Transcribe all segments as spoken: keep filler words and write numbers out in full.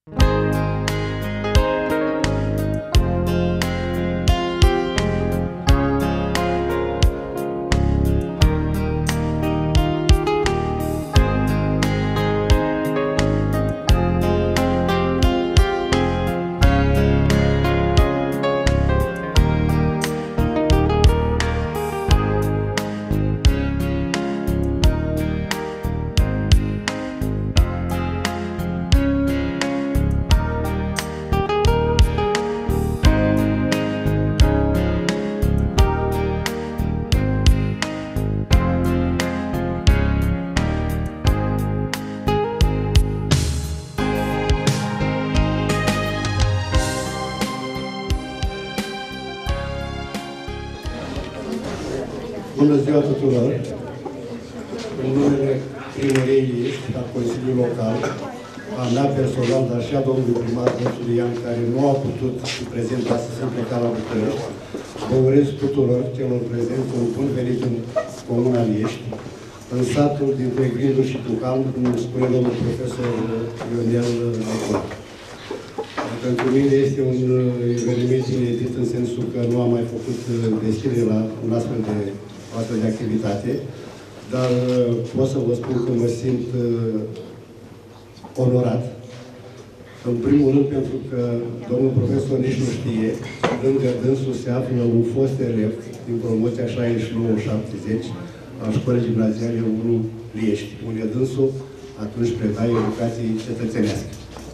Bună ziua tuturor! În numele Primăriei Iași, a Consiliului Local, a mea personal, dar și a domnului primar Dânsul Ian, care nu a putut fi prezent astăzi în pleca la București, vă urez tuturor celor prezenți un bun venit în Comuna Iași, în satul dintre Grindu și Tucam, cum spune domnul profesor Ionel Necula. Pentru mine este un eveniment inedit în sensul că nu am mai făcut deschidere la un astfel de astfel de activitate, dar pot să vă spun că mă simt uh, onorat. În primul rând pentru că domnul profesor nici nu știe, lângă dânsul se află un fost elev din promoția șaizeci și nouă șaptezeci a școlii gimnaziale unu Liești, unde dânsul atunci preda educație cetățenească.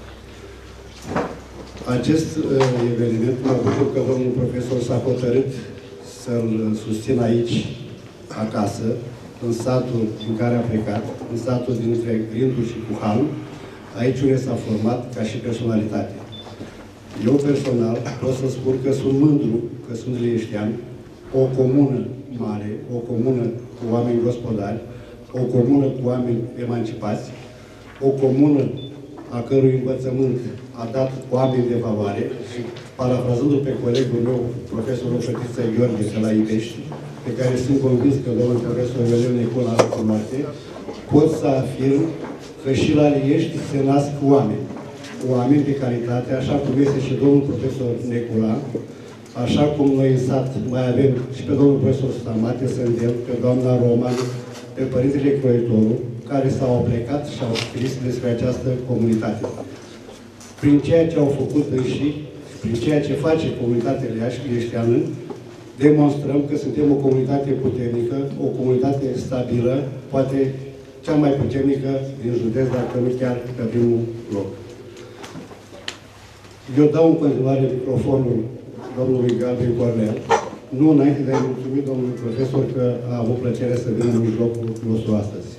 Acest uh, eveniment mă bucur că domnul profesor s-a hotărât să-l susțin aici, acasă, în satul din care a plecat, în satul dintre Grindu și Cuhan, aici unde s-a format ca și personalitate. Eu personal pot să spun că sunt mândru că sunt lieștean, o comună mare, o comună cu oameni gospodari, o comună cu oameni emancipați, o comună a cărui învățământ a dat oameni de valoare și, parafrazându-l pe colegul meu, profesorul Fătiță Gheorghe de la Ivești, pe care sunt convins că domnul profesor Ionel Necula a cunoaște, pot să afirm că și la Liești se nasc oameni. Oameni de calitate, așa cum este și domnul profesor Necula, așa cum noi în sat mai avem și pe domnul profesor Stamate, să îndemn, pe doamna Roman, pe părintele Croitoru, care s-au plecat și au scris despre această comunitate. Prin ceea ce au făcut înși, prin ceea ce face comunitatea lieșteană, demonstrăm că suntem o comunitate puternică, o comunitate stabilă, poate cea mai puternică din județ, dacă nu chiar pe primul loc. Eu dau în continuare microfonul domnului Galben Cornel, nu înainte de a-i mulțumi domnului profesor că a avut plăcerea să vină în mijlocul nostru astăzi.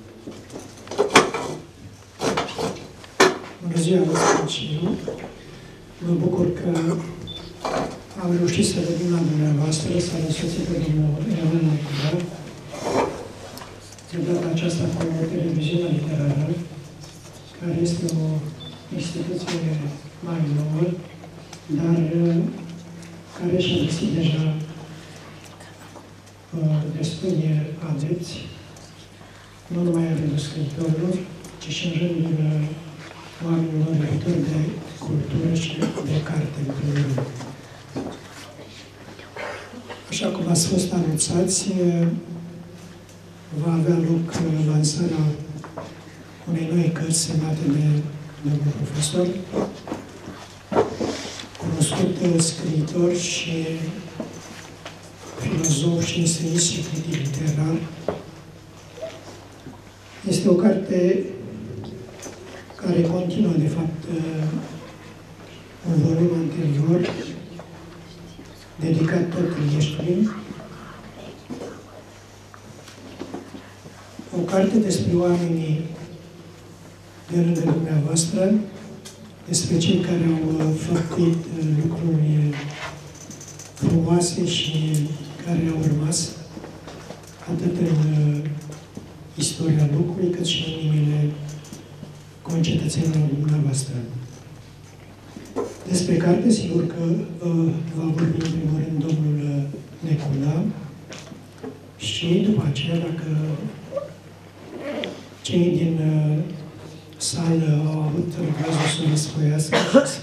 Bună ziua, vă spun și eu. Mă bucur că am reușit să venim la dumneavoastră, să-l însoțit pe domnul Ionel Necula, de data aceasta cu televiziunea literară, care este o instituție mai nouă, dar care și-a găsit deja uh, destui adepți, nu numai în rândul scriitorilor, ci și în rândul uh, oamenilor iubitori de cultură și de carte, în primul rând. Așa cum ați fost anunțați, va avea loc lansarea unei noi cărți semnate de domnul profesor, cunoscut scriitor și filozof și eseist și critic literar. Este o carte care continuă, de fapt, un volum anterior dedicat tot Lieștiului. O carte despre oamenii de lângă dumneavoastră, despre cei care au făcut lucruri frumoase și care au rămas atât în istoria locului, cât și în inimile concetățenilor dumneavoastră. Despre carte, sigur că uh, va vorbi în primul rând domnul Necula și după aceea, dacă cei din uh, sală au avut răgazul să răsfoiască și să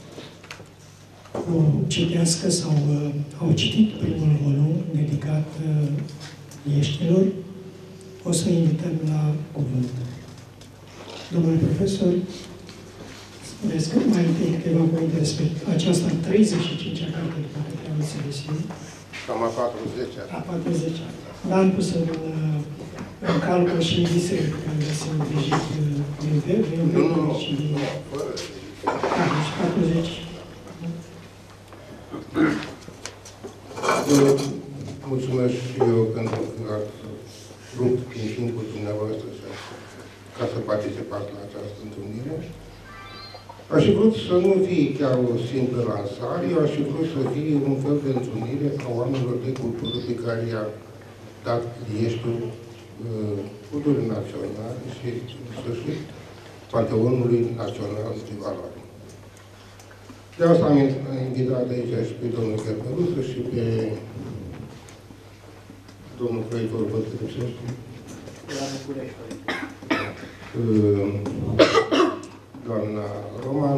o citească sau uh, au citit primul volum dedicat uh, Ieștilor, o să invităm la cuvânt. Domnule profesor, spuneți că mai întâi câteva cuvinte despre aceasta treizeci și cincea carte după care am înțeles eu. Cam a patruzecea. A patruzecea. N-am pus în, în calcul și visele pe care le-ați îngrijit din verb, din Nu, nu, verb nu, și din... nu, fără. Da, deci patruzeci. Mulțumesc și eu pentru că ați rupt din timpul dumneavoastră ca să participați la această întâlnire. Aș fi vrut să nu fie chiar o simplă lansare, eu aș fi vrut să fie un fel de întâlnire a oamenilor de cultură pe care i-a dat Ieștiul uh, culturii naționale și, în sfârșit, Panteonului Național de Valoare. De asta am invitat aici și pe domnul Cărpăruță și pe domnul proiector Bătrâșești, doamna Roman,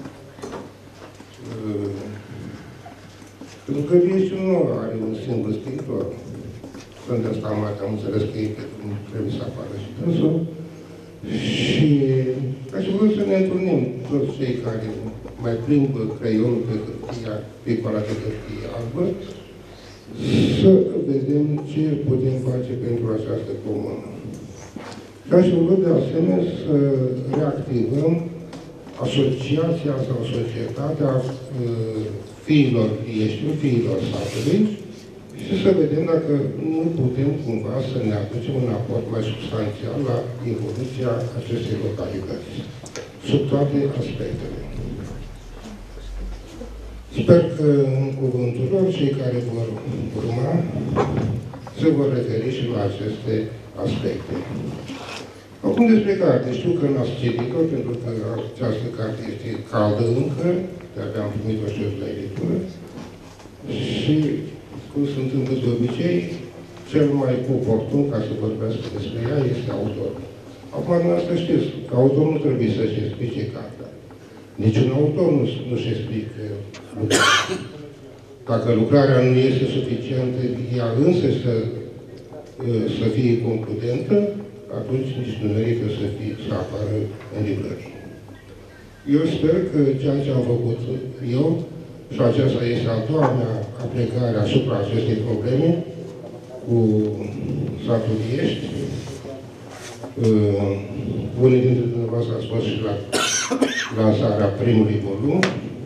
pentru că Ieștiul nu are un singur scriitor. Sunt ăsta mare, am înțeles că e pentru trebuie să apară și dânsul. Și aș vrea să ne întâlnim toți cei care mai plimbă creionul pe hârtia, pe coala de hârtie albă, să vedem ce putem face pentru această comună. Și aș vrea de asemenea să reactivăm asociația sau societatea uh, fiilor Ieștiului, fiilor satului, și să vedem dacă nu putem cumva să ne aducem un aport mai substanțial la evoluția acestei localități, sub toate aspectele. Sper că în cuvântul lor, cei care vor urma, se vor referi și la aceste aspecte. Acum despre carte. Știu că n-ați citit-o, pentru că această carte este caldă încă, de-abia am primit-o și la editură. Și, cum se întâmplă de obicei, cel mai oportun ca să vorbească despre ea este autorul. Acum, dumneavoastră știți că autorul nu trebuie să-și explice cartea. Niciun autor nu, nu-și explică lucrarea. Dacă lucrarea nu este suficientă, ea însă să, să fie concludentă, atunci nici nu merită să, fie, să apară în librărie. Eu sper că ceea ce am făcut eu, și aceasta este a doua mea aplicare asupra acestei probleme, cu satul Iești, uh, unii dintre dumneavoastră ați fost și la lansarea primului volum.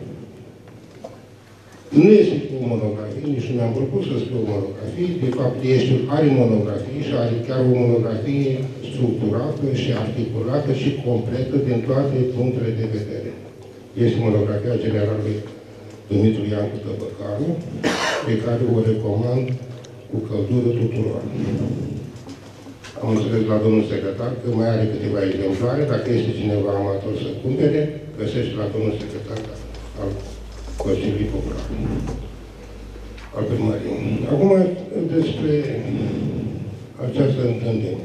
Nu este o monografie, nici nu mi-am propus să scriu o monografie. De fapt, Ieștiul are monografie și are chiar o monografie structurată și articulată și completă din toate punctele de vedere. Este monografia generalului Dumitru Iancu Tăbăcaru, pe care o recomand cu căldură tuturor. Am înțeles la domnul secretar că mai are câteva exemplare. Dacă este cineva amator să cumpere, găsește la domnul secretar al Consiliului Popular, al primăriei. Acum, despre această întâlnire.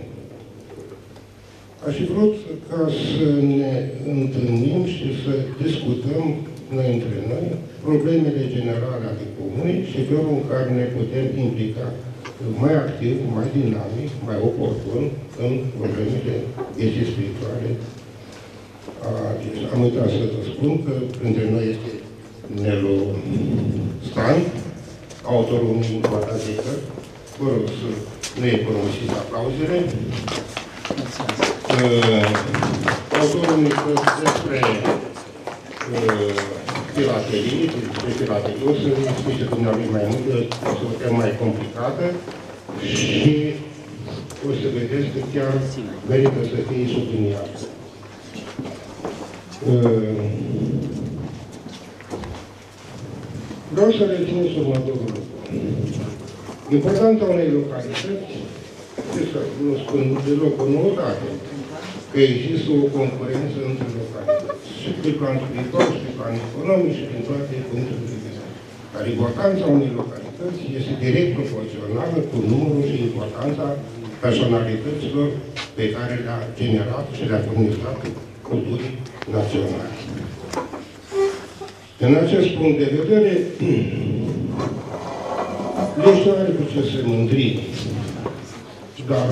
Aș fi vrut ca să ne întâlnim și să discutăm noi între noi problemele generale ale comunei și felul în care ne putem implica mai activ, mai dinamic, mai oportun în problemele vieții spirituale. Am uitat să vă spun că printre noi este Nelu Stan, autorul unui important de cărți. Vă rog să ne economisiți aplauzele. Uh, autorul unui cărți despre uh, filaterie, despre filaterie. O să vă explice dumneavoastră mai mult, o să o mai complicată și o să vedeți că chiar merită să fie subliniat. Uh, Vreau să rețineți următorul lucru. Importanța unei localități, să nu spun deloc o noutate, că există o concurență între localități. Și pe plan spiritual, și pe plan economic, și din toate punctele de vedere. Dar importanța unei localități este direct proporțională cu numărul și importanța personalităților pe care le-a generat și le-a furnizat culturii naționale. Din acest punct de vedere, Lești nu are cu ce se mândri, dar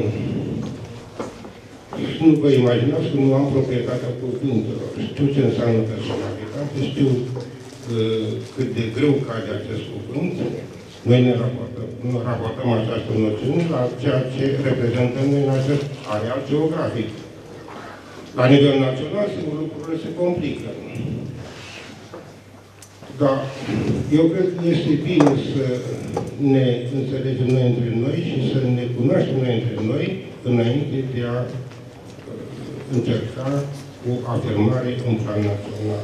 nu vă imaginați că nu am proprietatea cuvintelor. Știu ce înseamnă personalitate, știu uh, cât de greu cade acest cuvânt. Noi ne raportăm, nu raportăm această noțiune la ceea ce reprezentăm noi în acest areal geografic. La nivel național, sigur, lucrurile se complică. Dar eu cred că este bine să ne înțelegem noi între noi și să ne cunoaștem noi între noi înainte de a încerca o afirmare în plan național.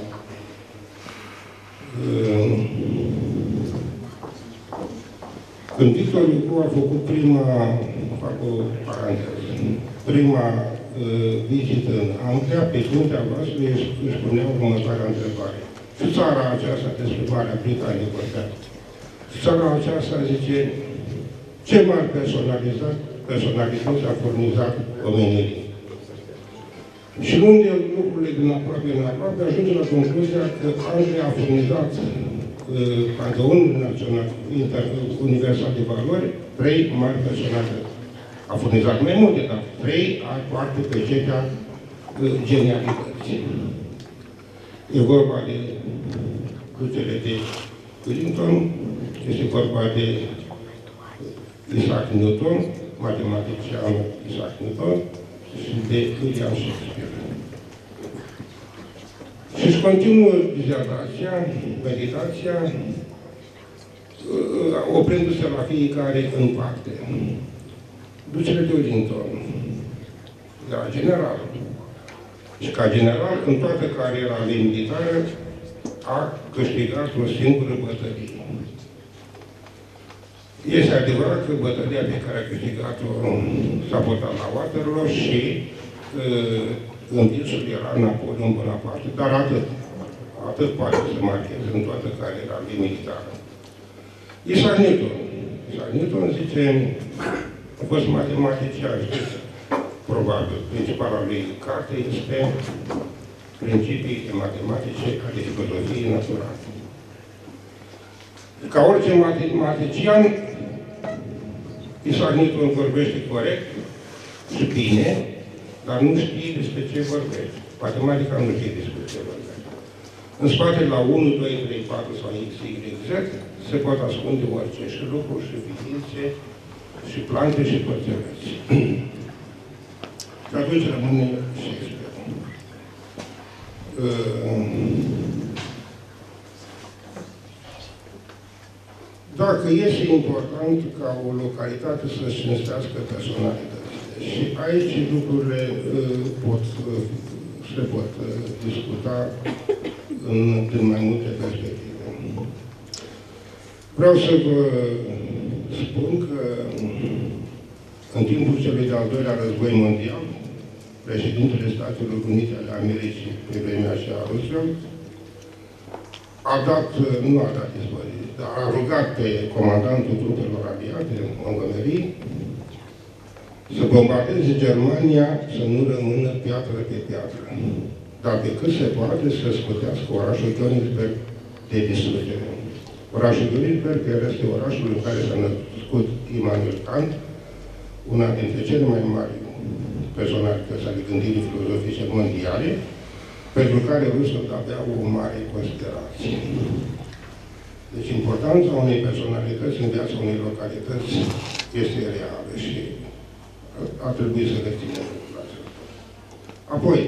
Când Victor Hugo a făcut prima, fac o paranteză, prima uh, vizită în Anglia, pe fruntea voastră își punea următoarea întrebare. Și țara aceasta, despre Marea Britanie vorbea, țara aceasta zice, ce mari personalități a furnizat omenirii. Și unde lucrurile din aproape în aproape ajunge la concluzia că Anglia a furnizat uh, Panteonul Național Universal de Valori trei mari personalități. A furnizat mai multe, dar trei ar parte pe cetea uh, genialității. E vorba de crucele de Wellington, este vorba de Isaac Newton, matematicianul Isaac Newton, și de William Shakespeare. Și-și continuă dizertația, meditația, oprindu-se la fiecare în parte. Ducele de Wellington, la general. Și ca general, în toată cariera lui militară, a câștigat o singură bătălie. Este adevărat că bătălia pe care a câștigat-o s-a votat la Waterloo și uh, învinsul era Napoleon Bonaparte, dar atât. Atât poate să marcheze în toată cariera lui militară. Isaac Newton. Isaac Newton zice, a fost matematician, știți, probabil. Principala lui carte este Principii matematice ale filozofiei naturale. Ca orice matematician, Isaac Newton vorbește corect și bine, dar nu știe despre ce vorbește. Matematica nu știe despre ce vorbește. În spate, la unu, doi, trei, patru sau X, Y, Z, se pot ascunde orice, și lucruri, și ființe, și plante, și pățăreți. Și atunci rămâne Shakespeare. Dacă este important ca o localitate să-și cinstească personalitățile, și aici lucrurile pot, se pot discuta în, în mai multe perspective. Vreau să vă spun că în timpul celui de-al doilea război mondial, președintele Statelor Unite ale Americii, pe vremea aceea Roosevelt, a dat, nu a dat dispoziție, dar a rugat pe comandantul trupelor aliate, Montgomery, să bombardeze Germania, să nu rămână piatră pe piatră, dar pe cât se poate să scutească orașul Königsberg de distrugere. Orașul Königsberg, care este orașul în care s-a născut Immanuel Kant, una dintre cele mai mari personalități ale gândirii filozofice mondiale, pentru care Roosevelt avea o mare considerație. Deci importanța unei personalități în viața unei localități este reală și ar trebui să reținem lucrul acesta. Apoi,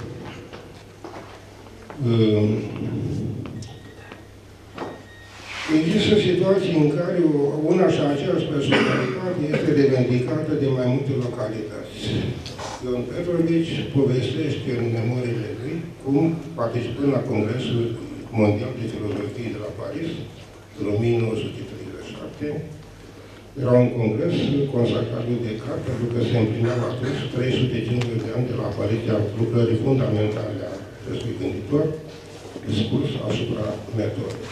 există situații în care una și aceeași personalitate este revendicată de mai multe localități. Ion Petrovici povestește în memoriile lui cum, participând la Congresul Mondial de Filozofie de la Paris, în o mie nouă sute treizeci și șapte, era un congres consacrat lui Descartes, pentru că se împlineau atunci trei sute cincizeci de ani de la apariția lucrării fundamentale a acestui gânditor, Discurs asupra metodei.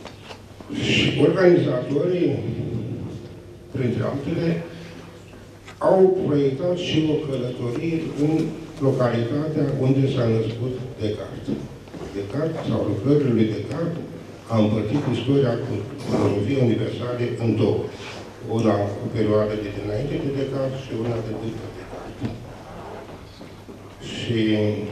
Și organizatorii, printre altele, au proiectat și o călătorie în localitatea unde s-a născut Descartes. Descartes, sau lucrările lui Descartes, a împărțit istoria cu filozofiei universale în două. Una cu perioada de dinainte de Descartes și una de după Descartes. Și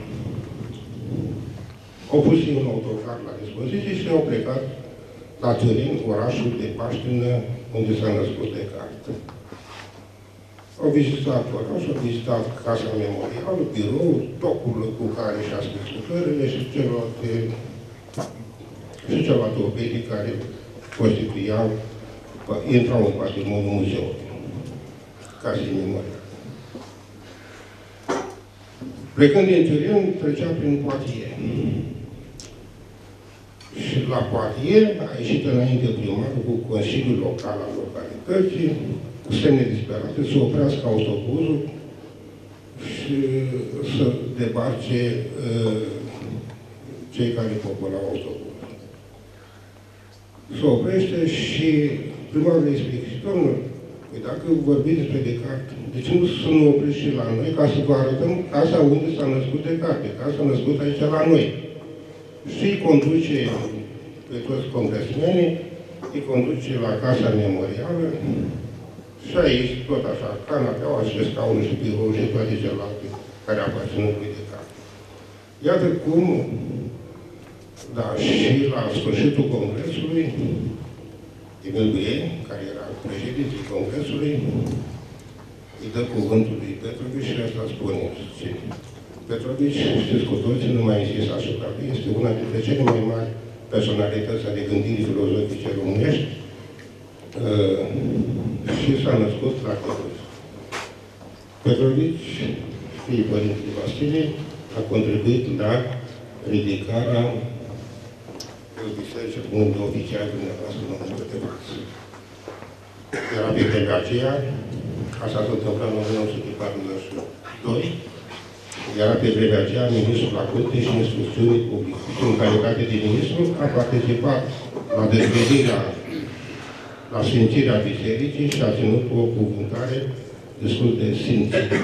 au pus un autocar la dispoziție și au plecat la Turin, orașul de Paștină, unde s-a născut Descartes. Au vizitat orașul, au vizitat casa memorială, biroul, tocul cu care și-a scris lucrările și celelalte și celelalte obiecte care constituiau, intrau în patrimoniul muzeului, casei memoriale. Plecând din Turin, trecea prin Poitiers. Și la Poitiers a ieșit înainte primarul cu Consiliul Local al localității, cu semne disperate, să oprească autobuzul și să debarce uh, cei care populau autobuzul. Se oprește și primarul îi explică, și domnul, păi dacă vorbiți despre Descartes, de ce nu să nu opriți și la noi, ca să vă arătăm casa unde s-a născut Descartes, casa s-a născut aici la noi. Și îi conduce pe toți congresmenii, îi conduce la casa memorială și aici, tot așa, canapeaua și scaunul și biroul și toate celelalte care aparțin lui Descartes. Iată cum, da, și la sfârșitul congresului, Emil Buie, care era președintele congresului, îi dă cuvântul lui Petrovici și asta spune. Petrovici, știți cu toții, nu mai insist asupra lui, este una dintre cele mai mari personalități ale gândirii filozofice românești uh, și s-a născut la Cluj. Petrovici, fiii părintele Vasile, a contribuit la ridicarea bisericii unde oficial dumneavoastră în momentul de față. Era pe vremea aceea, asta s-a întâmplat în o mie nouă sute patruzeci și doi, era pe vremea aceea ministrul la Curte și Instrucțiunii Publice. Și în calitate de ministru a participat la dezvelirea, la sfințirea bisericii și a ținut o cuvântare destul de simțită.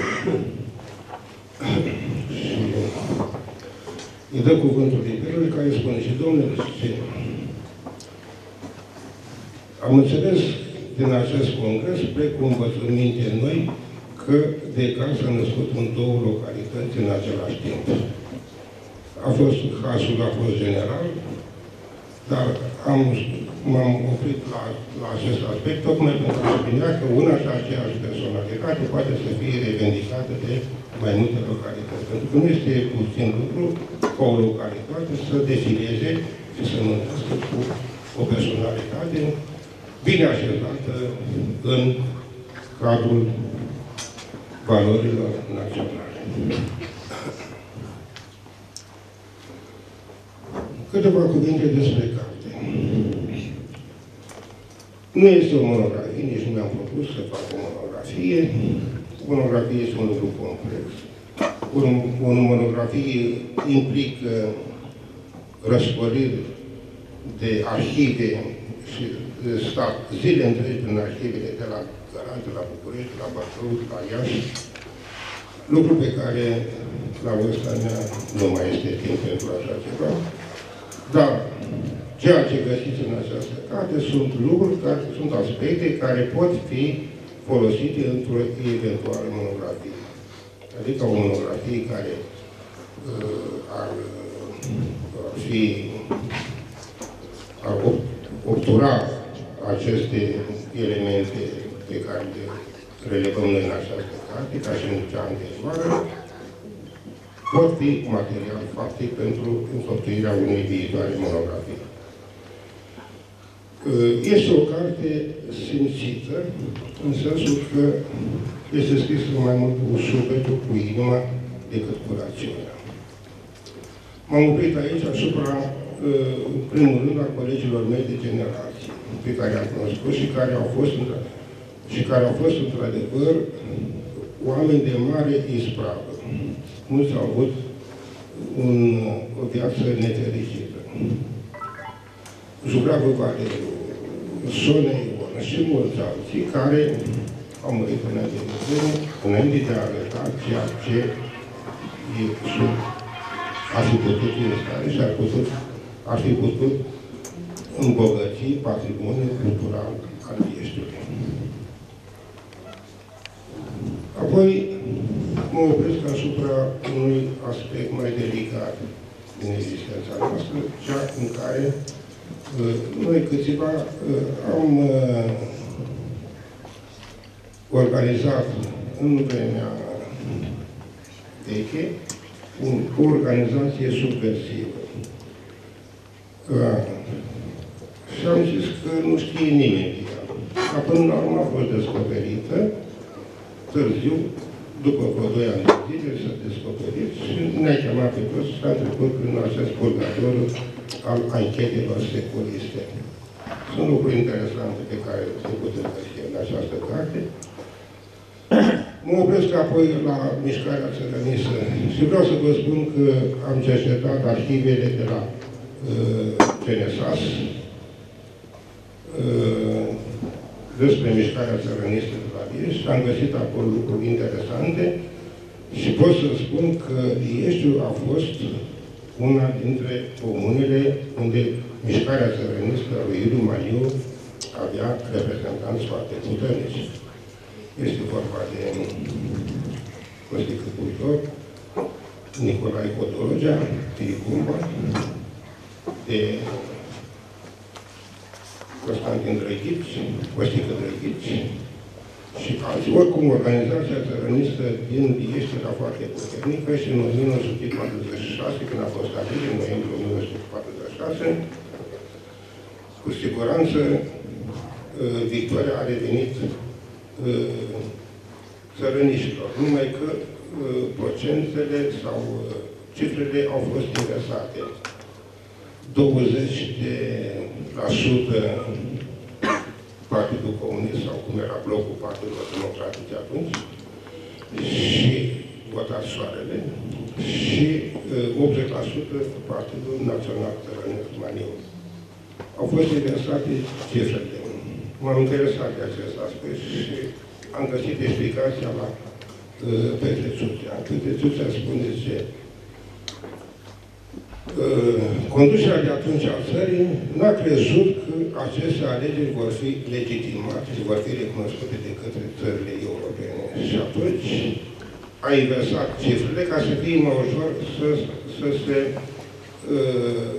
Și îi dă cuvântul liberului care spune și domnule, am înțeles din acest congres, plec cu învățăminte noi, că Descartes s-a născut în două localități în același timp. A fost, hasul a fost general, dar am, m-am oprit la, la acest aspect, tocmai pentru a sublinia că una și aceeași personalitate poate să fie revendicată de mai multe localități. Pentru că nu este puțin lucru ca o localitate să defileze și să mântească cu o personalitate bine așezată în cadrul valorilor naționale. Câteva cuvinte despre carte. Nu este o monografie, nici nu mi-am propus să fac o monografie. Monografie este un lucru complex. O, o monografie implică răspăriri de arhive și de stat zile întregi prin arhivele de la Galați, de la București, de la Bacău, de la Iași, lucru pe care la vârsta mea nu mai este timp pentru așa ceva. Dar ceea ce găsiți în această carte sunt lucruri, care sunt aspecte care pot fi folosite într-o eventuală monografie. Adică o monografie care uh, ar, uh, ar fi ar obtura aceste elemente pe care le relevăm noi în această carte, ca și în cea anterioară, pot fi material faptic pentru înfăptuirea unei viitoare monografii. Este o carte simțită, în sensul că este scrisă mai mult cu sufletul, cu inima, decât cu rațiunea. M-am oprit aici asupra, în primul rând, a colegilor mei de generație, pe care am cunoscut și care au fost, și care au fost într-adevăr, oameni de mare ispravă. Mulți au avut un, o viață nefericită. Jugravă Valeriu, Sonea Ion și mulți alții care au murit înainte de vreme, înainte de a arăta ceea ce e sub. Ar fi putut fi în stare și ar, putut, ar fi putut îmbogăți patrimoniul cultural al Pieștiului. Apoi mă opresc asupra unui aspect mai delicat din existența noastră, cea în care uh, noi câțiva uh, am uh, organizat în vremea veche un, o organizație subversivă. Uh, și am zis că nu știe nimeni de ea. Dar până la urmă a fost descoperită, târziu, după vreo doi ani de zile, s-a descoperit și ne-a chemat pe toți și a trecut prin acest purgator al anchetelor securiste. Sunt lucruri interesante pe care se putem găsi în această carte. Mă opresc apoi la mișcarea țărănistă și vreau să vă spun că am cercetat arhivele de la uh, C N S A S uh, despre mișcarea țărănistă de la Biești și am găsit acolo lucruri interesante și pot să spun că Ieștiul a fost una dintre comunele unde mișcarea țărănistă a lui Iuliu Maniu avea reprezentanți foarte puternici. Este vorba de Costică Puitor, Nicolae Codorogea, Tiricumba, de Constantin Drăghici, Costică Drăghici și alții. Oricum, organizația țărănistă din Iești era foarte puternică și în o mie nouă sute patruzeci și șase, când a fost stabilit, în noiembrie o mie nouă sute patruzeci și șase, cu siguranță, victoria a revenit țărăniștilor, numai că procentele sau cifrele au fost inversate. douăzeci la sută Partidul Comunist, sau cum era blocul Partidelor Democratice atunci, și votat Soarele, și optzeci la sută Partidul Național Țărănesc Maniu. Au fost inversate cifrele. M-am interesat de acest aspect și am găsit explicația la uh, Petre Țuțea. Petre Țuțea spune ce uh, conducerea de atunci a țării n-a crezut că aceste alegeri vor fi legitimate și vor fi recunoscute de către țările europene. Și atunci a inversat cifrele ca să fie mai ușor să, să se uh,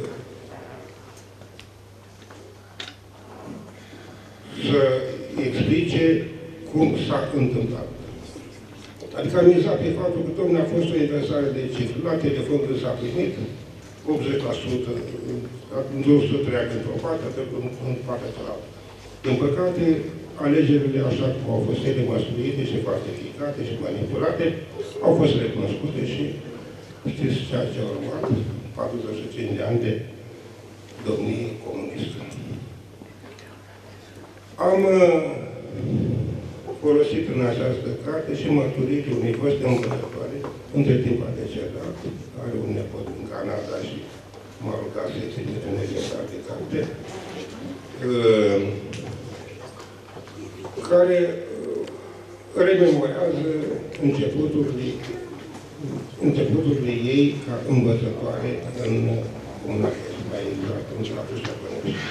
să explice cum s-a întâmplat. Adică am mizat pe faptul că, domnule, a fost o inversare de cifre. La telefon când s-a primit, optzeci la sută, nu să treacă într-o parte, în, în partea cealaltă. Din păcate, alegerile, așa cum au fost ele măsluite și falsificate și manipulate, au fost recunoscute și știți ceea ce a urmat, patruzeci și cinci de ani de domnie comunistă. Am uh, folosit în această carte și mărturii unei foste învățătoare, între timp a decedat, are un nepot în Canada și m-a rugat să-i trimite un exemplar de carte, uh, care uh, rememorează începuturile, începuturile ei ca învățătoare în comuna mai exact, în Slatușa Bănești.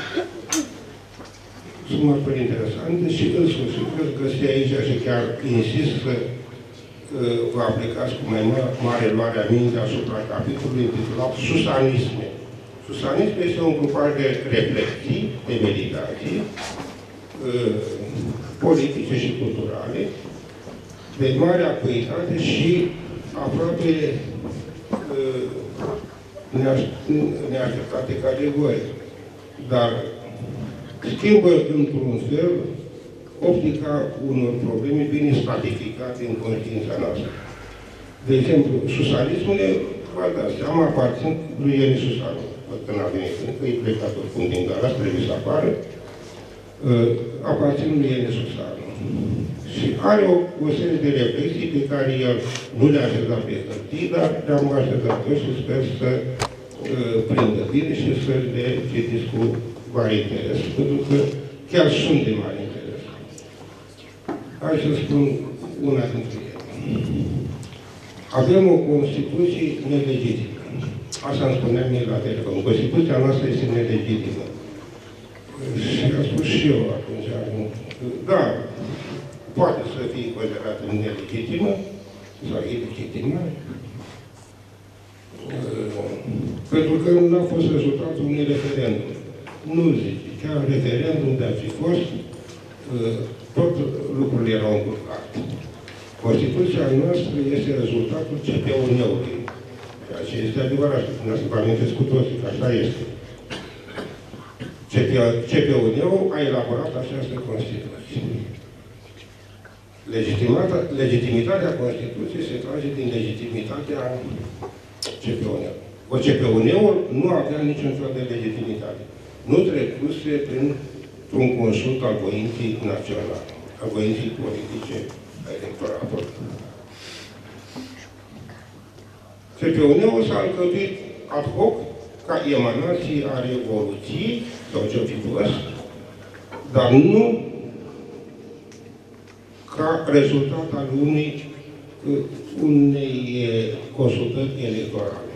Sunt mărturi interesante și, în sfârșit, veți găsi aici și chiar insist să uh, vă aplicați cu mai mare luare aminte asupra capitolului intitulat Susanisme. Susanisme este un grupaj de reflexii, de meditații uh, politice și culturale, de mare acuitate și aproape uh, neașteptate categorii. Dar schimbă, într-un fel, optica unor probleme bine stratificate în conștiința noastră. De exemplu, susanismul, vă dați seama, aparțin lui Eni Susanu. Că n-a venit încă, e plecat oricum din Galați, trebuie să apară. Uh, aparțin lui Eni Susanu. Și are o, o serie de reflexii pe care el nu le-a așezat pe hârtii, dar le-am așezat și sper să uh, prindă bine și să le citiți cu mare interes, pentru că chiar sunt de mare interes. Hai să spun una dintre ele. Avem o Constituție nelegitimă. Asta îmi spunea mie la telefon. Constituția noastră este nelegitimă. Și am spus și eu atunci, da, poate să fie considerată nelegitimă sau ilegitimă, pentru că nu a fost rezultatul unui referendum. Nu zice, chiar referendum de a fi fost, tot lucrurile erau încurcate. Constituția noastră este rezultatul C P U-ului. Ceea ce este adevărat, și dumneavoastră vă amintesc cu toții că așa este. C P U-ul a elaborat această Constituție. Legitimitatea Constituției se trage din legitimitatea C P U-ului. O C P U-ul nu avea niciun fel de legitimitate. Nu trecuse printr-un consult al voinței naționale, al voinței politice a electoratului. C P U-ul s-a alcătuit ad hoc ca emanație a Revoluției, sau ce-o fi fost, dar nu ca rezultat al unei, unei consultări electorale.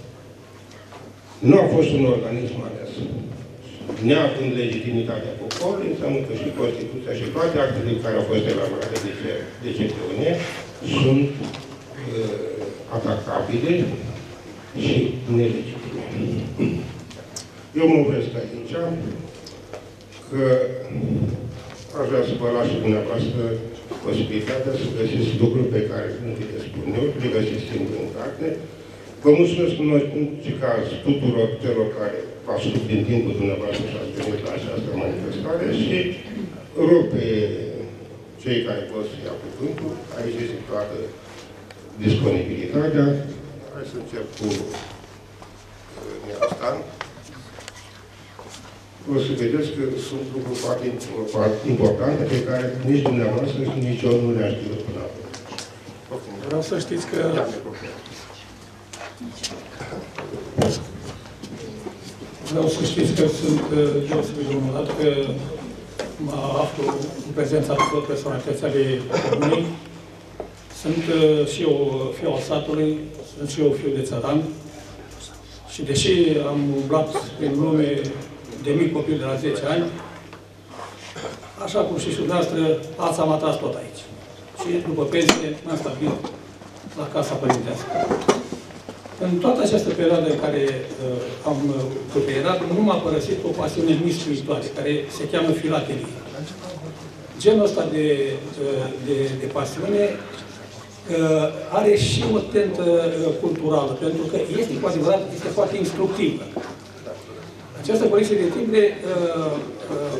Nu a fost un organism ales. Neavând legitimitatea poporului, înseamnă că și Constituția și toate actele care au fost elaborate de C P U sunt uh, atacabile și nelegitime. Eu mă opresc aici, că aș vrea să vă las și dumneavoastră posibilitatea să găsiți lucruri pe care nu vi le spun eu, le găsiți singur în carte. Vă mulțumesc în orice caz tuturor celor care v-ați din timpul dumneavoastră și ați venit la această manifestare și rog pe cei care pot să ia cuvântul. Aici este toată disponibilitatea. Hai să încep cu Neastan. O să vedeți că sunt lucruri foarte, foarte importante pe care nici dumneavoastră și nici eu nu le-am știut până acum. Vreau să știți că... Vreau să știți că sunt deosebit de onorat că mă aflu în prezența tuturor personalități ale comunei. Sunt și eu fiu al satului, sunt și eu fiu de țăran. Și deși am umblat prin lume de mic copil de la zece ani, așa cum și și dumneavoastră, ați am atras tot aici. Și după pensie m-am stabilit la casa părintească. În toată această perioadă în care uh, am copilărit, nu m-a părăsit o pasiune mistuitoare, care se cheamă filatelie. Genul ăsta de, de, de pasiune uh, are și o tentă uh, culturală, pentru că este cu adevărat, este foarte instructivă. Această colecție de timbre uh, uh,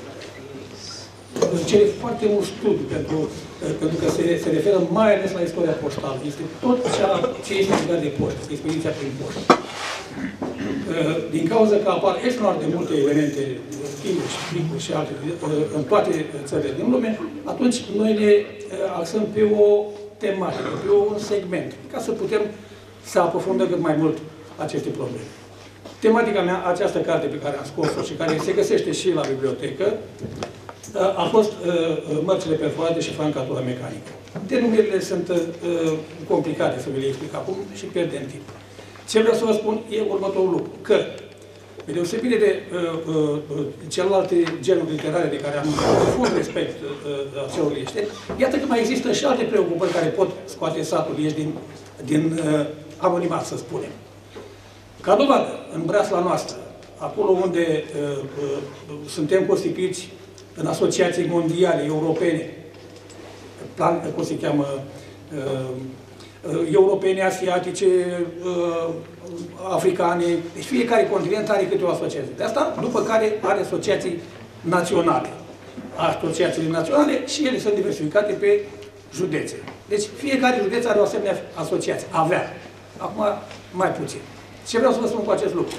cere foarte mult studiu, pentru, uh, pentru că se, se referă mai ales la istoria poștală. Este tot ceea ce este legat de poștă, expediția prin poștă. Uh, din cauza că apar extraordinar de multe elemente, timpuri și plicuri și alte, uh, în toate țările din lume, atunci noi ne uh, axăm pe o tematică, pe un segment, ca să putem să aprofundăm cât mai mult aceste probleme. Tematica mea, această carte pe care am scos-o și care se găsește și la bibliotecă, a fost uh, mărcile perforate și francatura mecanică. Denumirile sunt uh, complicate să vi le explic acum și pierdem timp. Ce vreau să vă spun e următorul lucru, că, pe deosebire de uh, uh, celelalte genuri literare de care am profund respect uh, acelor liște, iată că mai există și alte preocupări care pot scoate satul ieși din, din uh, anonimat, să spunem. Ca dovadă, în breasla noastră, acolo unde uh, uh, suntem constituiți în asociații mondiale, europene, plan, cum se cheamă, uh, uh, europene, asiatice, uh, africane, deci fiecare continent are câte o asociație. De asta, după care are asociații naționale. Asociațiile naționale și ele sunt diversificate pe județe. Deci fiecare județ are o asemenea asociație. Avea. Acum mai puțin. Ce vreau să vă spun cu acest lucru?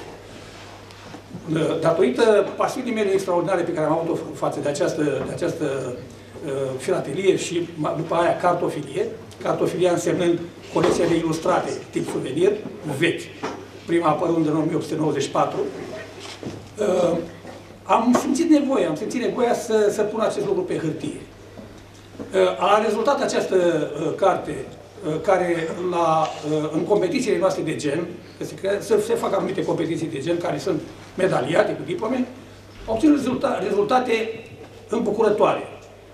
Datorită pasiunii mele extraordinare pe care am avut-o față de această, de această uh, filatelie și după aia cartofilie, cartofilia însemnând colecția de ilustrate tip suvenir, vechi, prima apărând în o mie opt sute nouăzeci și patru, uh, am simțit nevoia, am simțit nevoia să, să pun acest lucru pe hârtie. A rezultat această carte care la, în competițiile noastre de gen, că se, se, se fac anumite competiții de gen care sunt medaliate cu diplome, au obținut rezulta, rezultate îmbucurătoare.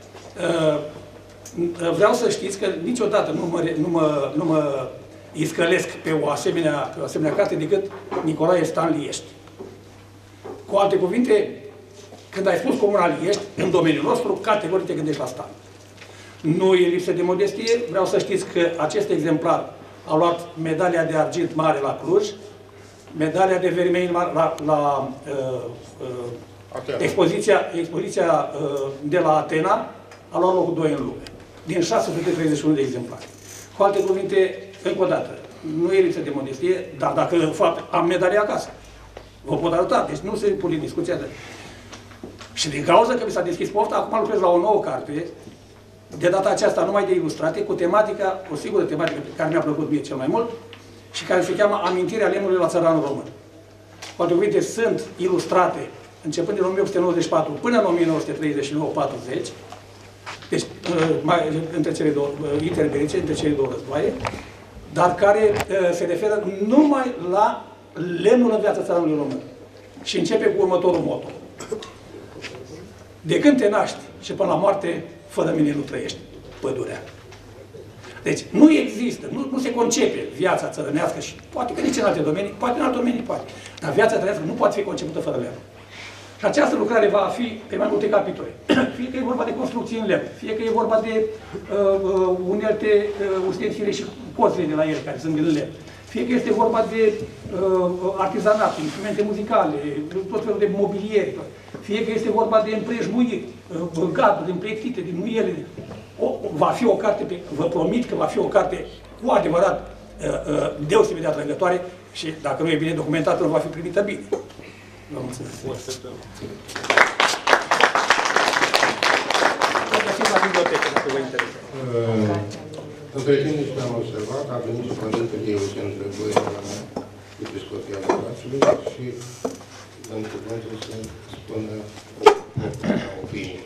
Vreau să știți că niciodată nu mă, nu mă, nu mă iscălesc pe o asemenea, pe o asemenea carte decât Nicolae Stan Liești. Cu alte cuvinte, când ai spus Comuna Liești, în domeniul nostru, categoric te gândești la Stan. Nu e lipsă de modestie, vreau să știți că acest exemplar a luat medalia de argint mare la Cluj, medalia de vermei la, la, la uh, uh, expoziția, expoziția uh, de la Atena, a luat locul doi în lume, din șase sute treizeci și unu de exemplare. Cu alte cuvinte, încă o dată, nu e lipsă de modestie, dar dacă fapt, am medalia acasă, vă pot arăta, deci nu se pune discuția de... Și din cauza că mi s-a deschis pofta, acum lucrez la o nouă carte, de data aceasta numai de ilustrate, cu tematica, o singură tematică care mi-a plăcut mie cel mai mult, și care se cheamă Amintirea lemnului la țăranul român. Cu alte cuvinte, sunt ilustrate, începând din o mie opt sute nouăzeci și patru până în o mie nouă sute treizeci și nouă patruzeci, deci, mai, între cele două, interbelice, între cele două războaie, dar care se referă numai la lemnul în viața țăranului român. Și începe cu următorul motto. De când te naști și până la moarte, fără mine nu trăiești, pădurea. Deci, nu există, nu, nu se concepe viața țărănească și poate că nici în alte domenii, poate în alte domenii, poate. Dar viața țărănească nu poate fi concepută fără lemn. Și această lucrare va fi pe mai multe capitole. Fie că e vorba de construcții în lemn, fie că e vorba de uh, uh, unelte, uh, ustensile și cozile de la ele, care sunt din lemn. Fie că este vorba de uh, artizanat, instrumente muzicale, tot felul de mobiliere. Fie că este vorba de împrejmuiri, uh, garduri împlectite din muiele. O, va fi o carte, pe, vă promit că va fi o carte cu adevărat uh, uh, deosebit de atrăgătoare și, dacă nu e bine documentată, va fi primită bine. Vă mulțumesc. La bibliotecă, dacă vă interesează. Între timp nici am observat, a venit și Părintele Eugen Drăgoie de la Episcopia Galațiului și în cuvântul să spună opinii.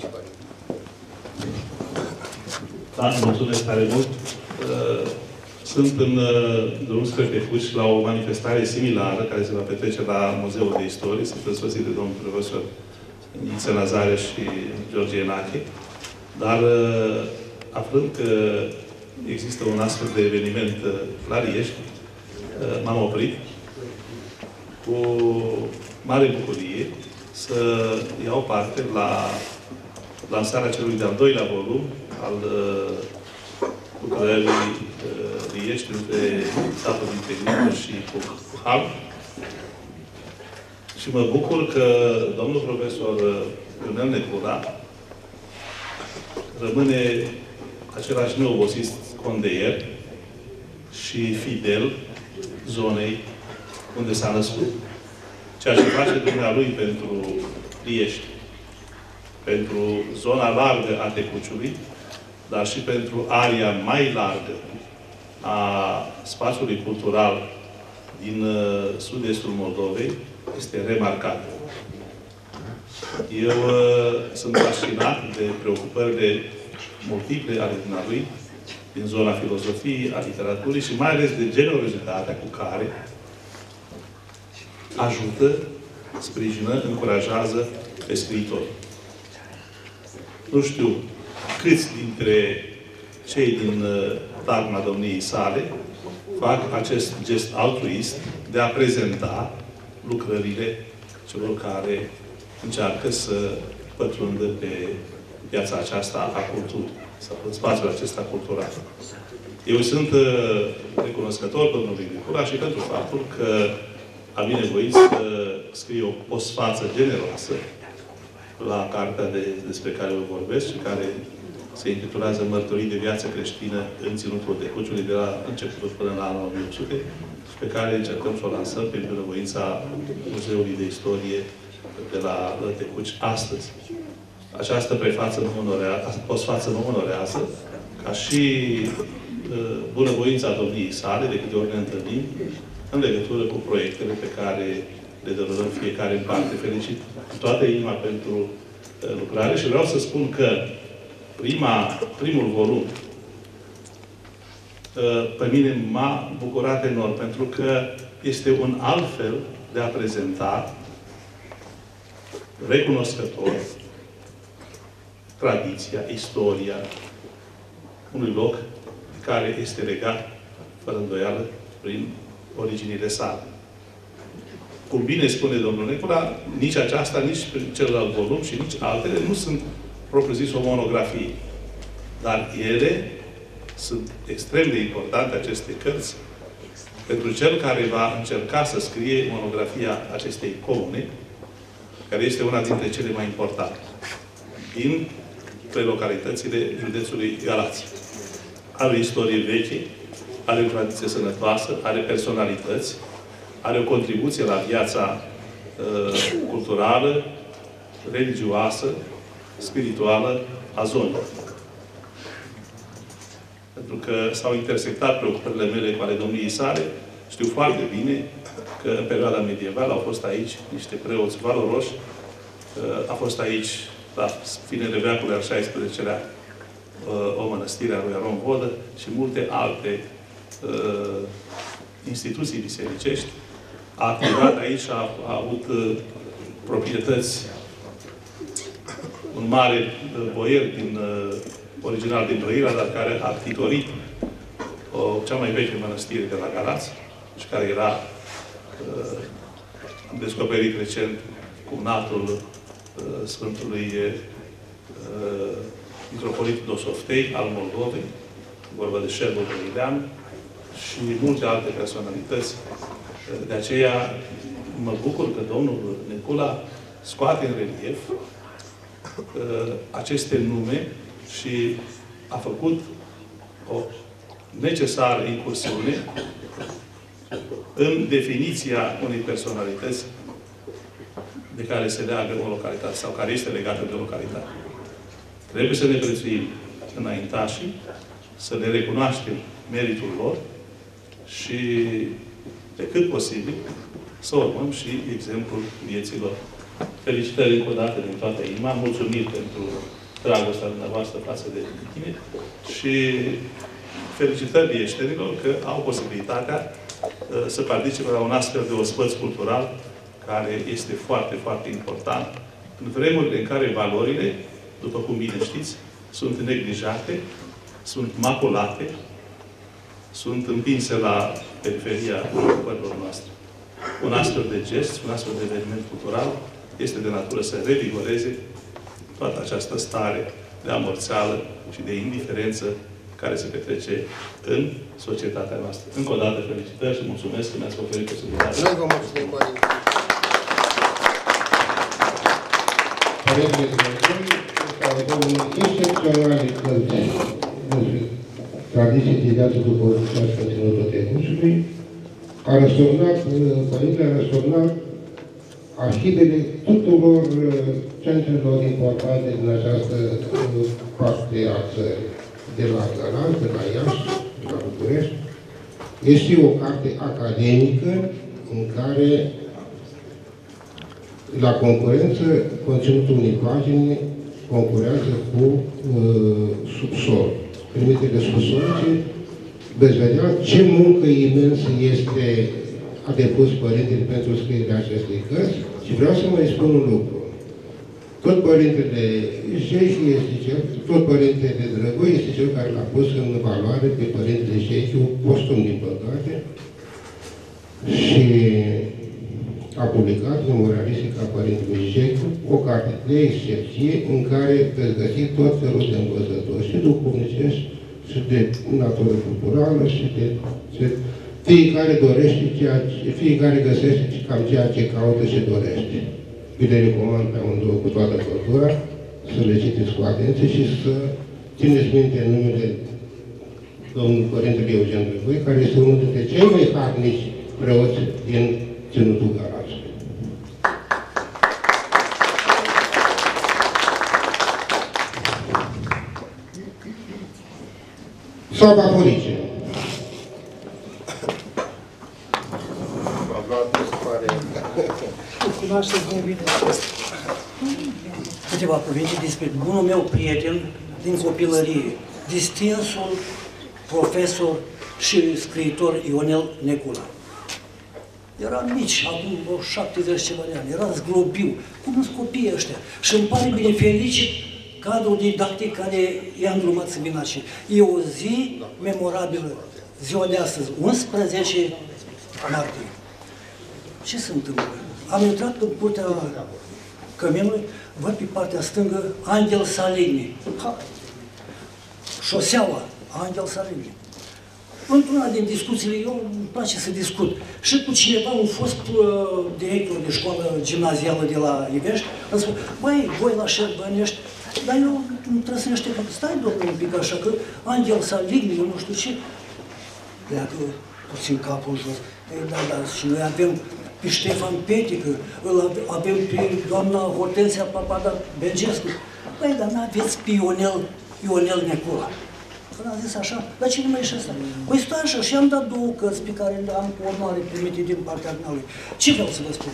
Da, mulțumesc tare mult. Sunt în drum spre Tecuci la o manifestare similară care se va petrece la Muzeul de Istorie. Sunt însoțit de domnul profesor Niță Nazare și George Enache. Dar aflând că există un astfel de eveniment la Riești, m-am oprit cu mare bucurie să iau parte la lansarea celui de-al doilea volum al lucrării Riești între satul dintre Grindă și Puhal. Și mă bucur că domnul profesor Ionel Necula rămâne același neobosit condeier și fidel zonei unde s-a născut. Ceea ce face dumnealui pentru Riești, pentru zona largă a Tecuciului, dar și pentru aria mai largă a spațiului cultural din uh, sud-estul Moldovei, este remarcat. Eu uh, sunt fascinat de preocupările multiple ale dumnealui din zona filozofiei, a literaturii și mai ales de generozitatea cu care ajută, sprijină, încurajează pe scriitori. Nu știu câți dintre cei din tagma domniei sale fac acest gest altruist de a prezenta lucrările celor care încearcă să pătrundă pe piața aceasta a culturii, sau în spațiul acesta cultural. Eu sunt recunoscător domnului Necula și pentru faptul că a binevoit să scrie o postfață generoasă la cartea de, despre care o vorbesc și care se intitulează Mărturii de viață creștină în Ținutul Tecuciului de la începutul până la anul o mie opt sute și pe care încercăm să o lansăm prin bunăvoința Muzeului de Istorie de la Tecuci astăzi. Această prefață nu onorează, postfață nu onorează, ca și uh, bunăvoința domniei sale, de câte ori ne întâlnim, în legătură cu proiectele pe care le derulăm fiecare în parte. Felicit cu toată inima pentru uh, lucrare și vreau să spun că prima, primul volum, pe mine m-a bucurat enorm, pentru că este un alt fel de a prezenta recunoscător tradiția, istoria unui loc care este legat, fără îndoială, prin originile sale. Cum bine spune domnul Necula, nici aceasta, nici celălalt volum și nici altele nu sunt propriu-zis o monografie. Dar ele sunt extrem de importante, aceste cărți, pentru cel care va încerca să scrie monografia acestei comune, care este una dintre cele mai importante din localitățile județului Galați. Are o istorie veche, are o tradiție sănătoasă, are personalități, are o contribuție la viața uh, culturală, religioasă, spirituală a zonei. Pentru că s-au intersectat preocupările mele cu ale domniei sale. Știu foarte bine că în perioada medievală au fost aici niște preoți valoroși. A fost aici, la finele veacului al șaisprezecelea, o mănăstire a lui Aron Vodă și multe alte uh, instituții bisericești. A activat aici, a, a avut uh, proprietăți, un mare uh, boier din, uh, original din Brăila, dar care a titorit o, cea mai veche mănăstire de la Galați și care era uh, am descoperit recent cumnatul uh, Sfântului uh, Mitropolit Dosoftei al Moldovei, vorba de Șervul Brăilean și multe alte personalități. De aceea mă bucur că domnul Necula scoate în relief uh, aceste nume și a făcut o necesară incursiune în definiția unei personalități de care se leagă o localitate sau care este legată de o localitate. Trebuie să ne prețuim înaintașii, să le recunoaștem meritul lor și, pe cât posibil, să urmăm și exemplul vieților. Felicitări încă o dată din toată inima, mulțumiri pentru dragostea dumneavoastră față de tine și felicitări vieștenilor că au posibilitatea uh, să participe la un astfel de ospăț cultural care este foarte, foarte important în vremurile în care valorile, după cum bine știți, sunt neglijate, sunt maculate, sunt împinse la periferia preocupărilor noastre. Un astfel de gest, un astfel de eveniment cultural este de natură să revigoreze toată această stare de amorțeală și de indiferență care se petrece în societatea noastră. Încă o dată felicitări și mulțumesc că mi-ați oferit posibilitatea. Noi vă mulțumim, Părinte. Părintele Dumnezeu, care dă un excepțional călți tradiții de viață după originea Ținutul Tecușului, a răsturnat, Părintele a răsturnat arhivele tuturor centrelor importante din această parte a țării, de la Galați, de la Iași, de la București. Este o carte academică în care, la concurență, conținutul unei pagini concurează cu uh, subsol. Primitele subsolice, veți vedea ce muncă imensă este a depus Părintele pentru scrierea acestei cărți și vreau să mai spun un lucru. Tot Părintele Șeșu este cel, tot Părintele Drăgoi este cel care l-a pus în valoare pe Părintele Șeșu, postum din păcate, și a publicat Memorialistica Părintelui Șeșu, o carte de excepție în care veți găsi tot felul de învățători, și duhovnicești, și de natură culturală, și de... de fiecare dorește ceea ce, fiecare găsește cam ceea ce caută și dorește. Eu le recomand pe amândouă cu toată căldura să le citiți cu atenție și să țineți minte numele domnul Părintele Eugen Drăgoi, care este unul dintre cei mai harnici preoți din Ținutul Galați. Saba Porice. Cunoașteți mai bine. Câteva cuvinte despre bunul meu prieten, din copilărie, distinsul profesor și scriitor Ionel Necula. Era mici, acum vreo șaptezeci ceva de ani, era zglobiu, cum sunt copiii ăștia. Și îmi pare bine felicit cadrul didactic care i-a îndrumat să vină aici. E o zi memorabilă, ziua de astăzi, unsprezece martie. Ce se întâmplă? Am intrat în curtea căminului, văd pe partea stângă Angel Salini. Ha! Șoseaua, Angel Salini. Într-una din discuțiile, eu îmi place să discut, și cu cineva, un fost uh, director de școală gimnazială de la Ivești, îmi spune, băi, voi la Șerbănești, dar eu nu trebuie să ne aștept, stai, domnule, un pic așa, că Angel Salini, eu nu știu ce, pleacă puțin capul jos. Ei, da, da, și noi avem pe Ștefan Petică, îl avem pe doamna Hortensia Papabengescu. Băi, dar n-aveți pe Ionel, Ionel Necula. Când am zis așa, dar cine mai e și ăsta? Păi stai așa, și am dat două cărți pe care le am cu onoare primite din partea lui. Ce vreau să vă spun?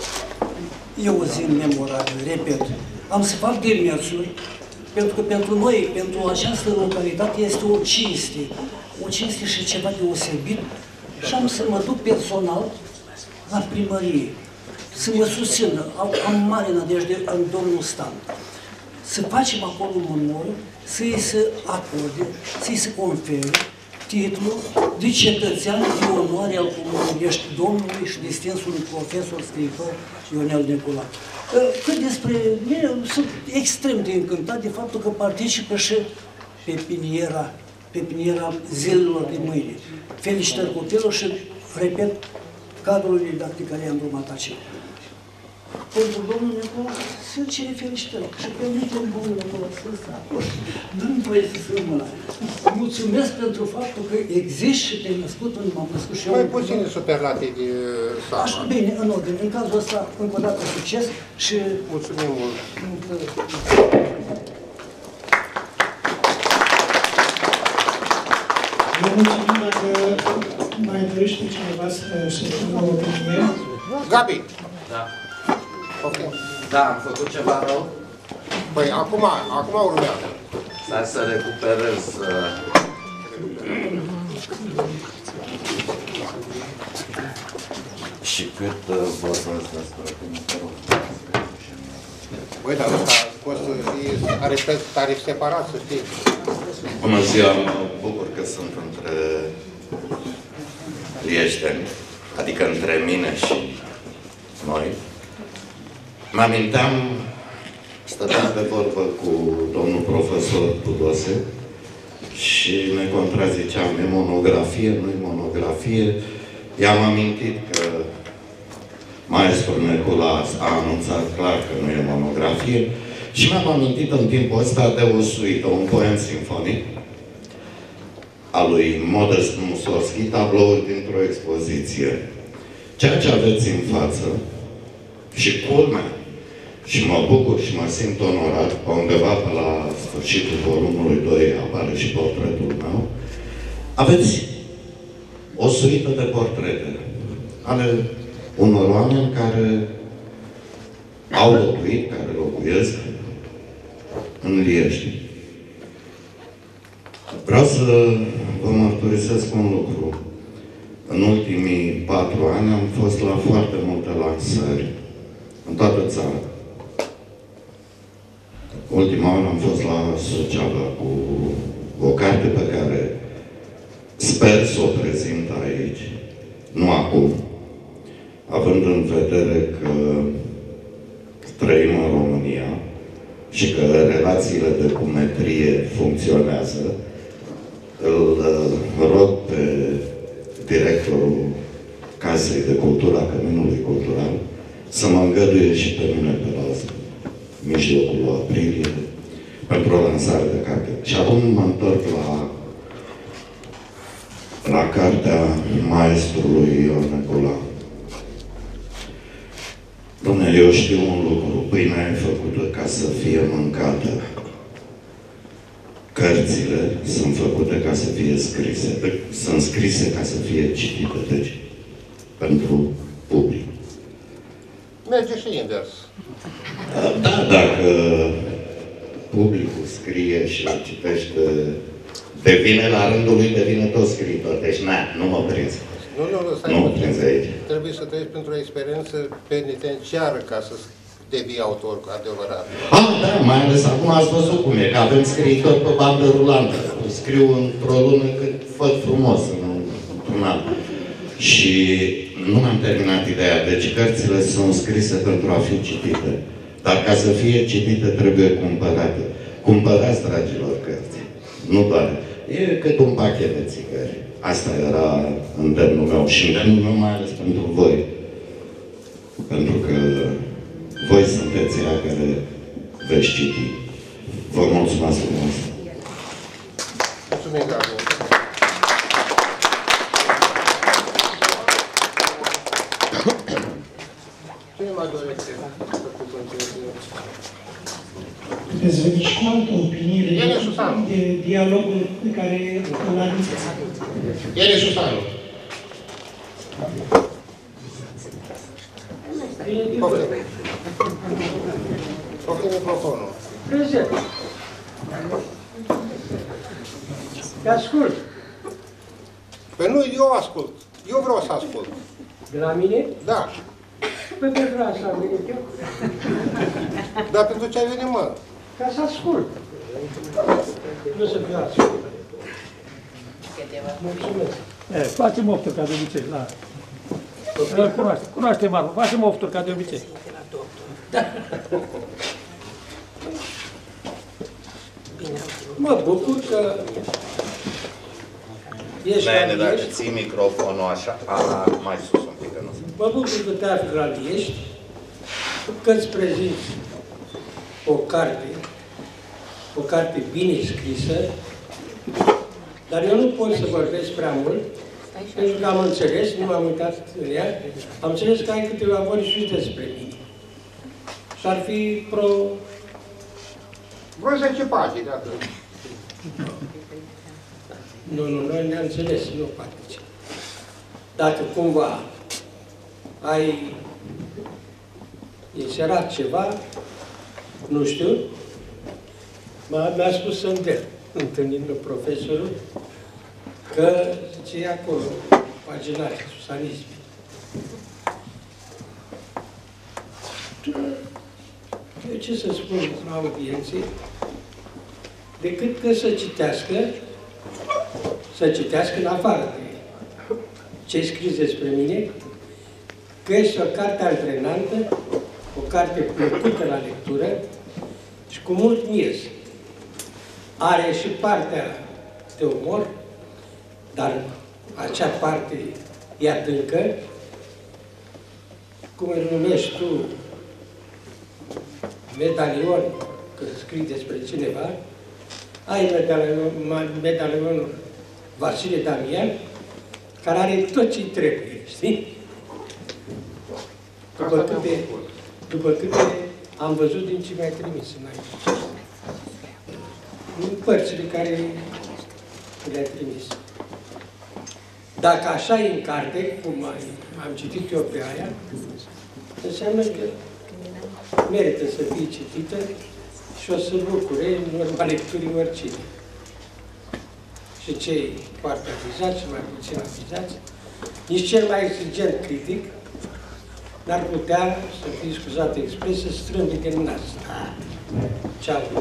E o zi memorabilă, repet. Am să fac demersuri, pentru că pentru noi, pentru această localitate, este o cinste. O cinste și ceva deosebit. Și am să mă duc personal la primărie, să mă susțină. Am mare nădejde în domnul Stan. Să facem acolo un memoriu, să-i se acorde, să-i se confere titlul de cetățean de onoare al Comunei Ești domnului și distinsului profesor scriitor Ionel Necula. Cât despre mine, sunt extrem de încântat de faptul că participă și pepiniera, pepiniera zilelor de mâine. Felicitări copilor și, repet, cadrul didactic care i-am drumat aici. Pentru domnul Necula, sincere felicitări. Și pentru domnul Necula, să stă acolo. Nu-mi voie să sunt mâna. Mulțumesc pentru faptul că există și te-ai născut în m-am născut și eu. Mai puține superlativi, Sava. Așa, bine, în ordine. În cazul ăsta, încă o dată, succes și... Mulțumim mult. Vă mulțumim dacă mai dorește cineva să spună o opinie. Gabi! Da. Ok. Da, am făcut ceva rău? Păi, acum, acum urmează. Stai să recuperez... Uh... Și cât uh, vorbesc despre cum. Băi, dar ăsta poți să fie, are tarif separat, să știi. Bună ziua, mă bucur că sunt între prieșteni, adică între mine și noi. Mă aminteam, stăteam de vorbă cu domnul profesor Tudose și ne contraziceam, e monografie, nu-i monografie. I-am amintit că maestrul Necula a anunțat clar că nu e monografie și mi-am amintit în timpul ăsta de o suită, un poem sinfonic a lui Modest Mussorgsky, tablouri dintr-o expoziție. Ceea ce aveți în față și culmea, și mă bucur și mă simt onorat, undeva pe la sfârșitul volumului doi apare și portretul meu, aveți o suită de portrete ale unor oameni care au locuit, care locuiesc în Liegi. Vreau să vă mărturisesc un lucru. În ultimii patru ani am fost la foarte multe lansări în toată țara. Ultima oară am fost la Suceava cu o carte pe care sper să o prezint aici, nu acum, având în vedere că trăim în România și că relațiile de cumetrie funcționează, îl rog pe directorul Casei de Cultură, a Căminului Cultural, să mă îngăduie și pe mine pe la mijlocul aprilie pentru o lansare de carte. Și acum mă întorc la la cartea maestrului Ion Necula. Dom'le, eu știu un lucru. Pâinea e făcută ca să fie mâncată. Cărțile sunt făcute ca să fie scrise. Sunt scrise ca să fie citite. Deci, pentru public. Merge și invers. Da, dacă publicul scrie și îl citește, devine la rândul lui, devine tot scriitor. Deci, na, nu mă prins. Nu, nu, nu, stai Nu mă prins aici. Trebuie să treci pentru o experiență penitenciară ca să devii autor cu adevărat. Ah, da, mai ales acum ați văzut cum e, că avem scriitori pe bandă rulantă. Scriu într-o lună cât văd frumos într-un an. Și nu am terminat ideea. Deci cărțile sunt scrise pentru a fi citite. Dar ca să fie citite trebuie cumpărate. Cumpărați, dragilor, cărți. Nu doar. E cât un pachet de țigări. Asta era îndemnul meu și îndemnul meu mai ales pentru voi. Pentru că voi sunteți ea care veți citi. Vă mulțumesc frumos. Mulțumim, Gabriel. Cine mai dorește să cuvântul? Puteți veni și cu altă opinie de, Ele Susanu. de dialogul pe care îl aveți. Ele Susanu. Poftim. Poftim microfonul. Prezent. Te ascult. Păi nu, eu ascult. Eu vreau să ascult. De la mine? Da. Păi pentru asta am venit eu. Dar pentru ce ai venit, mă? Ca să ascult. Nu să fiu ascult. Mulțumesc. E, facem ofturi ca de obicei, la... Îl cunoaște, cunoaște Marlu, facem ofturi ca de obicei. Mă bucur că ești Nene, la dacă Liești. ții microfonul așa, a, mai sus un pic, că nu se... Mă bucur că te afli la Liești, că îți prezinți o carte, o carte bine scrisă, dar eu nu pot să vorbesc prea mult, pentru că am înțeles, nu m-am uitat în ea, am înțeles că ai câteva vorbi și despre mine. Și ar fi pro... Vreo zece pagini, atât. Nu, nu, noi ne-am înțeles, nu particip. Dacă cumva ai inserat ceva, nu știu, mi-a spus să-mi dea, întâlnind profesorul, că ce e acolo, paginare, susanism. Eu ce să spun la audiențe, decât că să citească, să citească în afară de ce scris despre mine, că este o carte antrenantă, o carte plăcută la lectură și cu mult miez. Are și partea de umor, dar acea parte e adâncă, cum îl numești tu, medalion, când scrii despre cineva, ai medalionul, medalionul Vasile Damian, care are tot ce-i trebuie, știi? După câte, după câte am văzut din ce mi-ai trimis înainte. În părțile care le-ai trimis. Dacă așa e în carte, cum am citit eu pe aia, înseamnă că merită să fie citită și o să bucure în urma lecturii oricine. Și cei foarte avizați și mai puțin avizați, nici cel mai exigent critic n-ar putea, să fie scuzată expresia, strânge din nas. Ce autor?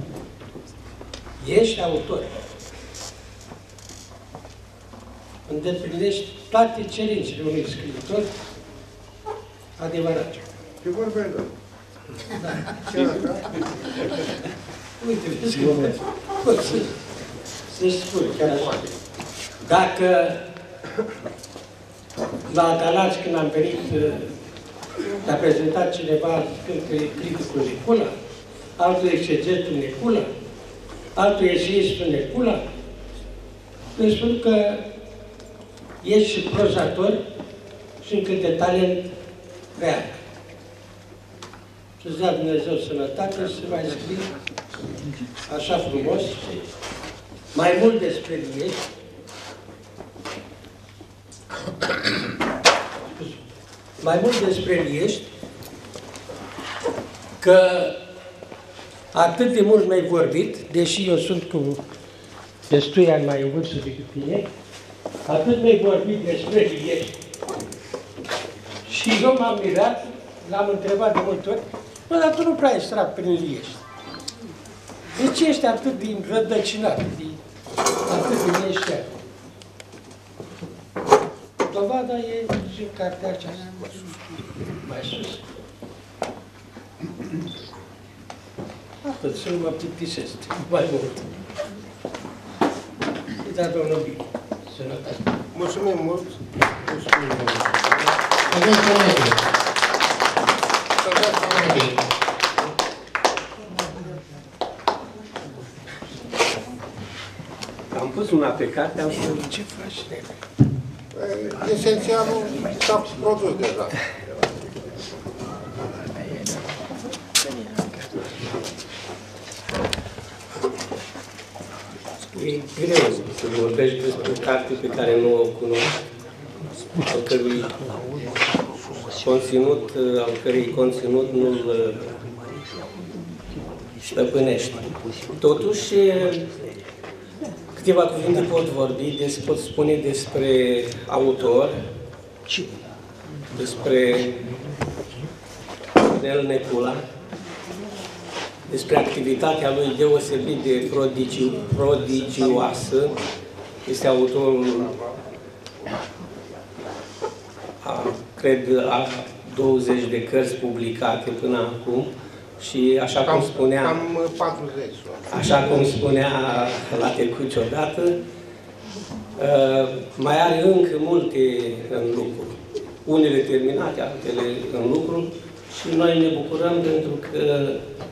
Ești autor. Îndeplinești toate cerințele unui scriitor adevărat. Ce vorbeai, da? Da. Ce asta? Uite, vezi că pot să, să-și spun chiar așa. Dacă la Galați, când am venit, a prezentat cineva când că e criticul Necula, altul exegetul Necula, altul eseistul Necula, îmi spun că ești și prozator și încă de talent real. Să-ți dea Dumnezeu sănătate și să mai scrii așa frumos, mai mult despre Liești. Mai mult despre Liești, că atât de mult mi-ai vorbit, deși eu sunt cu destui ani mai în vârstă decât tine, atât mi-ai vorbit despre ești. Și eu m-am mirat, l-am întrebat de multe ori, bă, dar tu nu prea ești trap prin Liești. De ce ești atât din rădăcinat, atât din Liești? Dovada e și cartea aceasta, mai sus. Atât, să nu mă plictisesc, mai mult. Și da, domnul bine, sănătate. Mulțumim mult. Mulțumim mult. Aveți sănătate. Aveți sănătate. Am pus una pe carte, am spus, ce faci, nene? Esențialul s-a produs deja. E greu să vorbești despre o carte pe care nu o cunoști, al cărui conținut, al cărui conținut nu-l stăpânești. Totuși, câteva cuvinte pot vorbi, des, pot spune despre autor, despre Nel Necula, despre activitatea lui deosebit de prodigiu, prodigioasă. Este autorul, a, cred, a douăzeci de cărți publicate până acum și așa cum spunea, cam patruzeci. așa cum spunea la Tecuci odată, mai are încă multe în lucru. Unele terminate, altele în lucru și noi ne bucurăm pentru că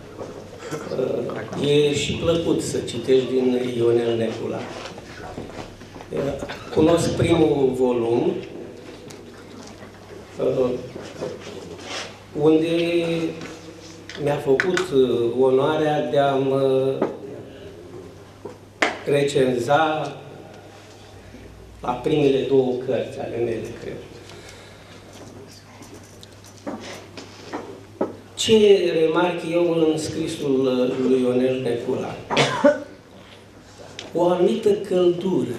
e și plăcut să citești din Ionel Necula. Cunosc primul volum, unde mi-a făcut onoarea de a mă recenza la primele două cărți ale mele, cred. Ce remarc eu în scrisul lui Ionel Necula? O anumită căldură.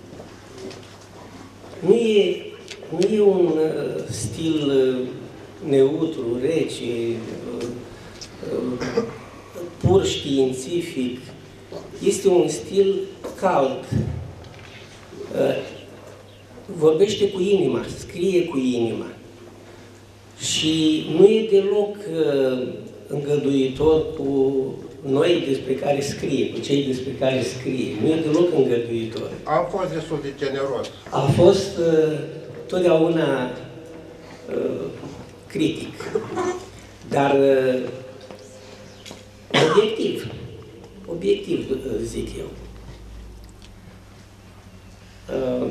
Nu e, nu e un uh, stil uh, neutru, rece, uh, uh, pur științific. Este un stil cald. Uh, vorbește cu inima, scrie cu inima. Și nu e deloc uh, îngăduitor cu noi despre care scrie, cu cei despre care scrie. Nu e deloc îngăduitor. Am fost destul de generos. A fost uh, totdeauna uh, critic, dar uh, obiectiv. Obiectiv, uh, zic eu. Uh,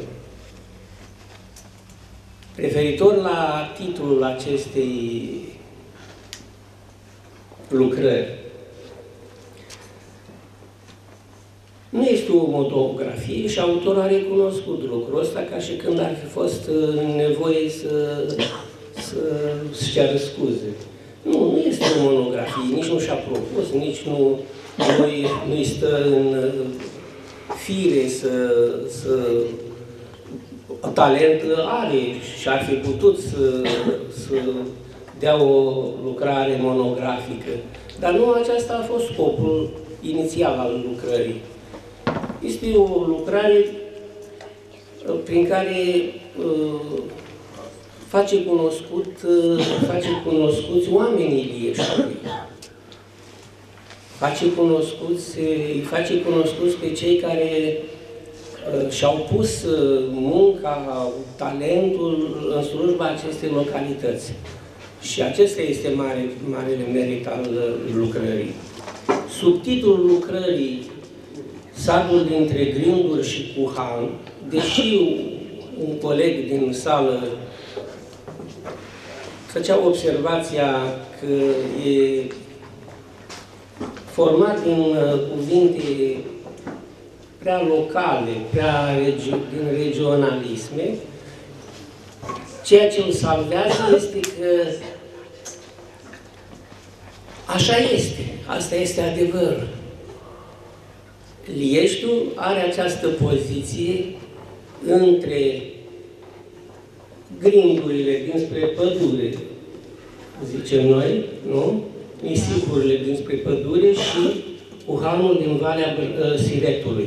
referitor la titlul acestei lucrări, nu este o monografie și autorul a recunoscut lucrul ăsta ca și când ar fi fost nevoie să, să-și ceară scuze. Nu, nu este o monografie, nici nu și-a propus, nici nu nu-i, nu-i stă în fire să, să talent are și ar fi putut să, să dea o lucrare monografică. Dar nu aceasta a fost scopul inițial al lucrării. Este o lucrare prin care uh, face cunoscut, uh, face cunoscuți oamenii Lieșului. Face cunoscuți, îi face cunoscuți pe cei care uh, și-au pus uh, munca, talentul în slujba acestei localități. Și acesta este mare, marele merit al lucrării. Subtitlul lucrării, Satul dintre Grinduri și Cuhan, deși un coleg din sală făcea observația că e format din cuvinte prea locale, prea regi din regionalisme, ceea ce îl salvează este că așa este. asta este adevăr. Lieștiul are această poziție între grindurile dinspre pădure, zicem noi, nu? Nisipurile dinspre pădure și uhanul din Valea Siretului.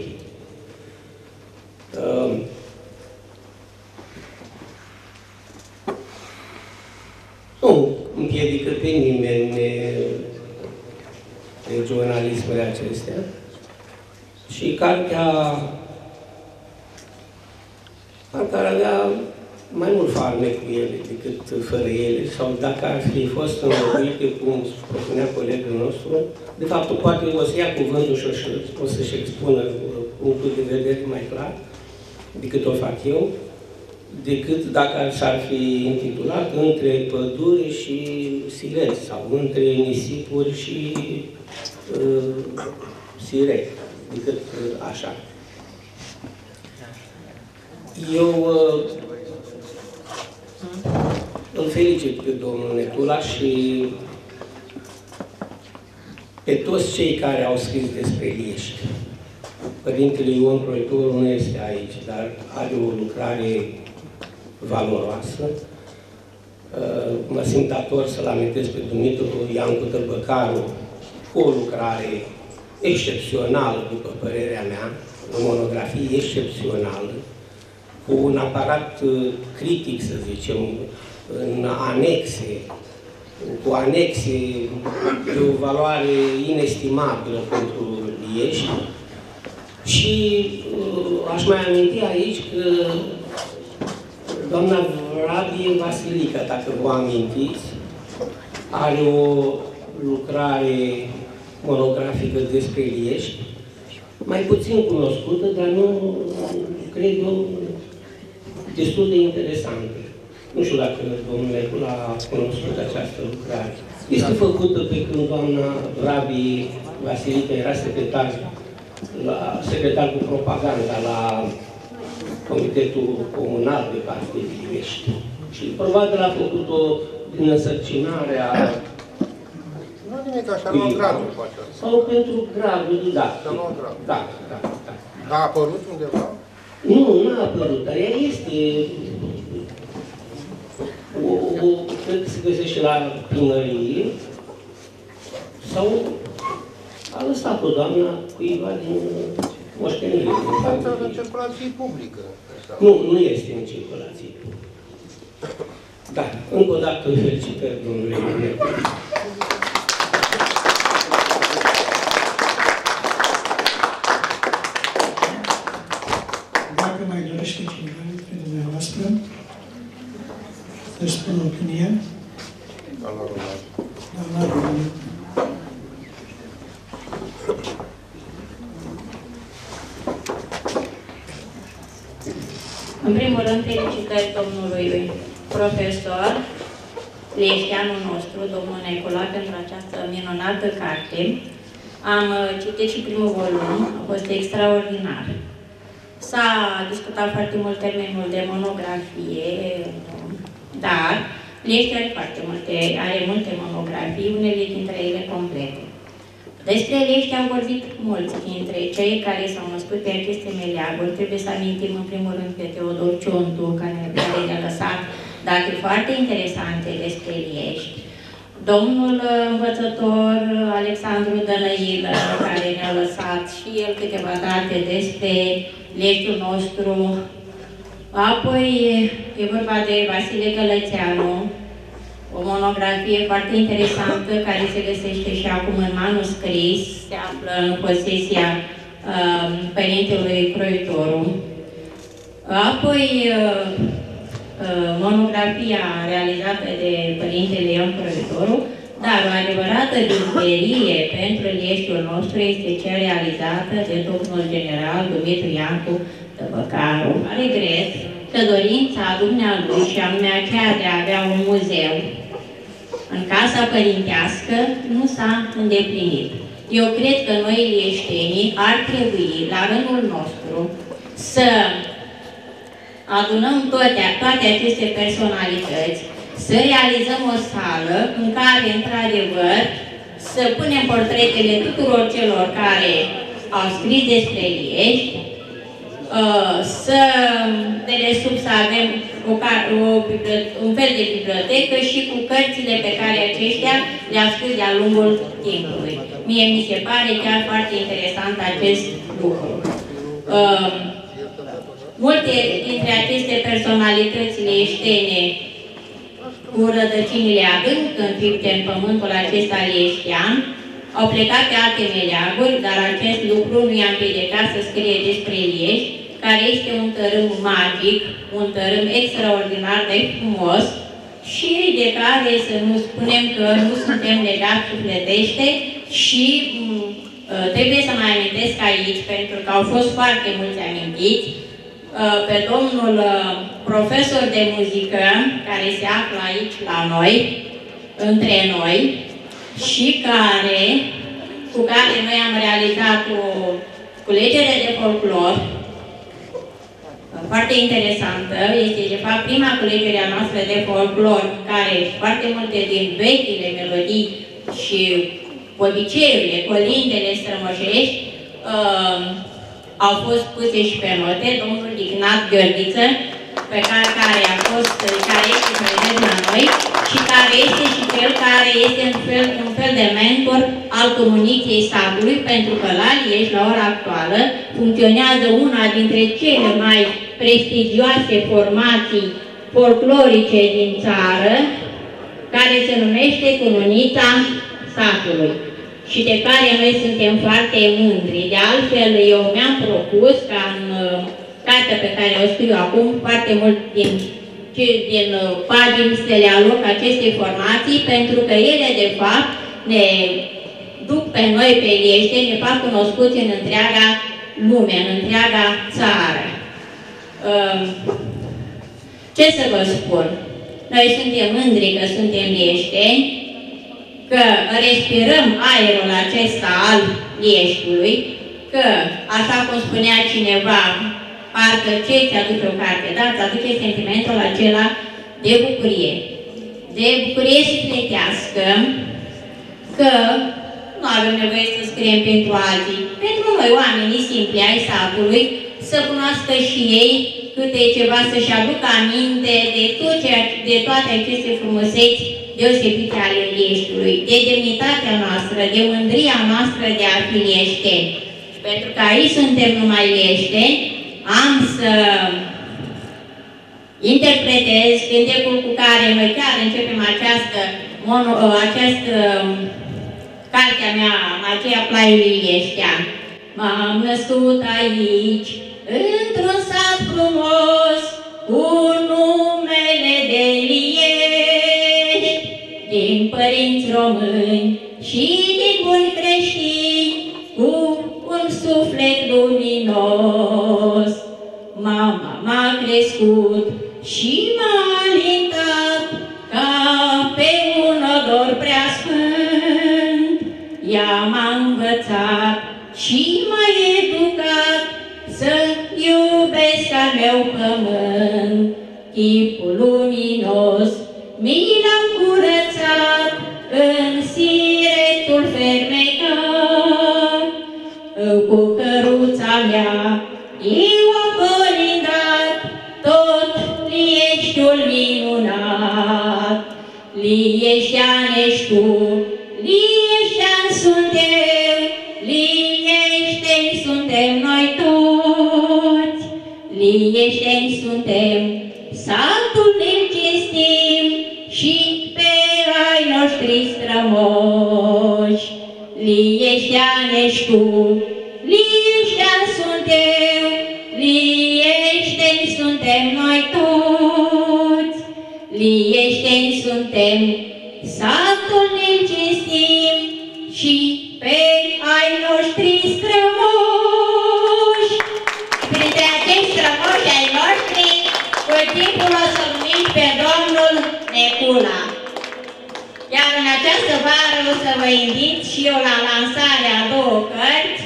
Uh, nu împiedică pe nimeni regionalismele acestea. Și cartea parcă ar avea mai mult farmec cu ele decât fără ele, sau dacă ar fi fost înlocuite, cum propunea colegul nostru, de fapt, poate o să ia cuvântul și o să-și expună punctul de vedere mai clar decât o fac eu, decât dacă s-ar fi intitulat Între pădure și sireți, sau Între nisipuri și uh, sireți, decât uh, așa. Eu uh, îl felicit pe domnul Necula și pe toți cei care au scris despre Liești. Părintele Ion Proiectorul nu este aici, dar are o lucrare valoroasă. Mă simt dator să-l amintesc pe Dumitru Iancu Tăbăcaru cu o lucrare excepțională, după părerea mea, o monografie excepțională, cu un aparat critic, să zicem, în anexe, cu anexe de o valoare inestimabilă pentru Liești. Și uh, aș mai aminti aici că doamna Vrabie Vasilica, dacă vă amintiți, are o lucrare monografică despre Liești, mai puțin cunoscută, dar nu, cred eu, destul de interesantă. Nu știu dacă domnul Necula a cunoscut această lucrare. Este făcută pe când doamna Vrabie Vasilica era secretar, la, secretar cu propaganda la Comitetul Comunal de Partid Liești. Și probabil a făcut-o din însărcinarea nu nimic așa, nu gradul cu aceasta. Sau pentru gradul didatic. Să luăm gradul. Da, da, da. A apărut undeva? Nu, nu a apărut, dar ea este... O, o, cred că se găsește la primărie, sau a lăsat-o doamna cuiva din moștenire. Asta în circulație publică. Nu, nu este în circulație publică. Da, încă o dată felicitări, domnule Necula. Dacă mai dorește cineva dintre dumneavoastră să-și spună opinie, doamna Romanu. În primul rând, felicitări domnului profesor, lieșteanul nostru, domnul Necula, pentru această minunată carte. Am citit și primul volum, a fost extraordinar. S-a discutat foarte mult termenul de monografie, dar Liești are foarte multe, are multe monografii, unele dintre ele complete. Despre Liești au vorbit mulți dintre cei care s-au născut pe aceste meleaguri. Trebuie să amintim în primul rând pe Teodor Ciontu, care ne-a lăsat date foarte interesante despre Liești. Domnul învățător Alexandru Dănăilă, care ne-a lăsat și el câteva date despre Lieștiul nostru. Apoi e vorba de Vasile Gălățeanu, o monografie foarte interesantă care se găsește și acum în manuscris, se află în posesia uh, părintelui Croitoru. Apoi uh, uh, monografia realizată de părintele Ion Croitoru, dar o adevărată dizberie pentru Lieștiul nostru este cea realizată de domnul general Dumitru Iancu Tăbăcaru. Regret că dorința dumnealui, și anume aceea de a avea un muzeu în casa părintească, nu s-a îndeplinit. Eu cred că noi, lieștenii, ar trebui, la rândul nostru, să adunăm toate, toate aceste personalități, să realizăm o sală în care, într-adevăr, să punem portretele tuturor celor care au scris despre Liești, să de desubt să avem o, o, un fel de bibliotecă și cu cărțile pe care aceștia le-au scris de-a lungul timpului. Mie mi se pare chiar foarte interesant acest lucru. Uh, multe dintre aceste personalități lieștene cu rădăcinile adânc înfipte în pământul acesta lieștean au plecat pe alte meleaguri, dar acest lucru nu i-a împiedicat să scrie despre Liești, care este un tărâm magic, un tărâm extraordinar de frumos și de care să nu spunem că nu suntem legați sufletește și uh, trebuie să mai amintesc aici, pentru că au fost foarte mulți amintiți, uh, pe domnul uh, profesor de muzică, care se află aici la noi, între noi, și care, cu care noi am realizat o culegere de folclor foarte interesantă. Este, de fapt, prima culegere a noastră de folclor, care foarte multe din vechile melodii și obiceiurile, colindele strămoșești uh, au fost puse și pe note. Domnul Ignat Gheorghiță, pe care, care a fost, care este prezent la noi și care este și cel care este un fel, un fel de mentor al comunității satului, pentru că la Liești, la ora actuală, funcționează una dintre cele mai prestigioase formații folclorice din țară, care se numește Cununița satului și de care noi suntem foarte mândri. De altfel, eu mi-am propus ca în cartea pe care o scriu acum, foarte mult din, din pagini să le aloc acestei formații, pentru că ele, de fapt, ne duc pe noi, pe Liește, ne fac cunoscuți în întreaga lume, în întreaga țară. Ce să vă spun? Noi suntem mândri că suntem lieșteni, că respirăm aerul acesta al Lieștiului, că, așa cum spunea cineva, parcă ce ți aduce o carte, da? Îți aduce sentimentul acela de bucurie. De bucurie sufletească, că nu avem nevoie să scriem pentru alții, pentru noi, oamenii simpli ai satului, să cunoască și ei câte ceva, să-și aducă aminte de, tot ceea, de toate aceste frumuseți deosebite ale Lieștiului, de demnitatea noastră, de mândria noastră de a fi lieșteni. Și pentru că aici suntem numai lieșteni, am să interpretez cântecul cu care noi chiar începem această, mono, această cartea mea, Magia Plaiului Lieștean. M-am născut aici, într-un sat frumos, cu numele de Liești, din părinți români și din buni creștini, cu un suflet luminos. Mama m-a crescut și m-a alintat ca pe un odor prea sfânt. Ea m-a învățat și m-a educat să iubesc al meu pământ. Chipul luminos mi l-am curățat în siretul fermecat. Cu căruța mea eu am colindat tot Lieștiul minunat. Lieștean ești tu, lieștean sunt eu, lieșteni suntem noi toți. Lieșteni suntem, satul ne-l cinstim și pe ai noștri strămoși. Lieștean ești tu, lieștean sunt eu, lieșteni suntem noi toți. Lieșteni suntem, satul ne-l cinstim și pe ai noștri strămoși. Printre acești strămoși ai noștri, cu timpul o să numiți pe domnul Necula. Iar în această vară o să vă invit și eu la lansarea a două cărți.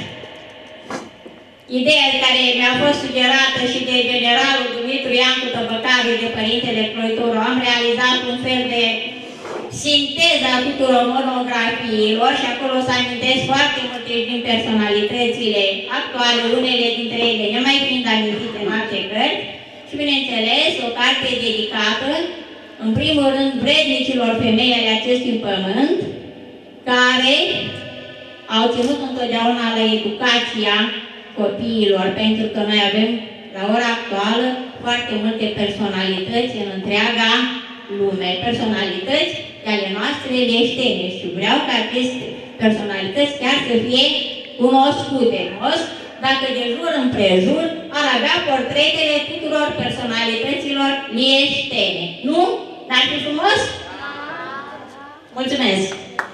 Ideea care mi-a fost sugerată și de generalul Dumitru Iancu Tăbăcariu, de Părintele Croitoru, am realizat un fel de sinteza tuturor monografiilor și acolo se amintesc foarte multe din personalitățile actuale, unele dintre ele nemai fiind amintite în alte cărți și, bineînțeles, o carte dedicată, în primul rând, vrednicilor femei ale acestui pământ, care au ținut întotdeauna la educația copiilor, pentru că noi avem, la ora actuală, foarte multe personalități în întreaga lume, personalități ale noastre leștene și vreau ca aceste personalități chiar să fie cunoscute. Dacă de jur împrejur ar avea portretele tuturor personalităților leștene. Nu? N-ar fi frumos? Mulțumesc!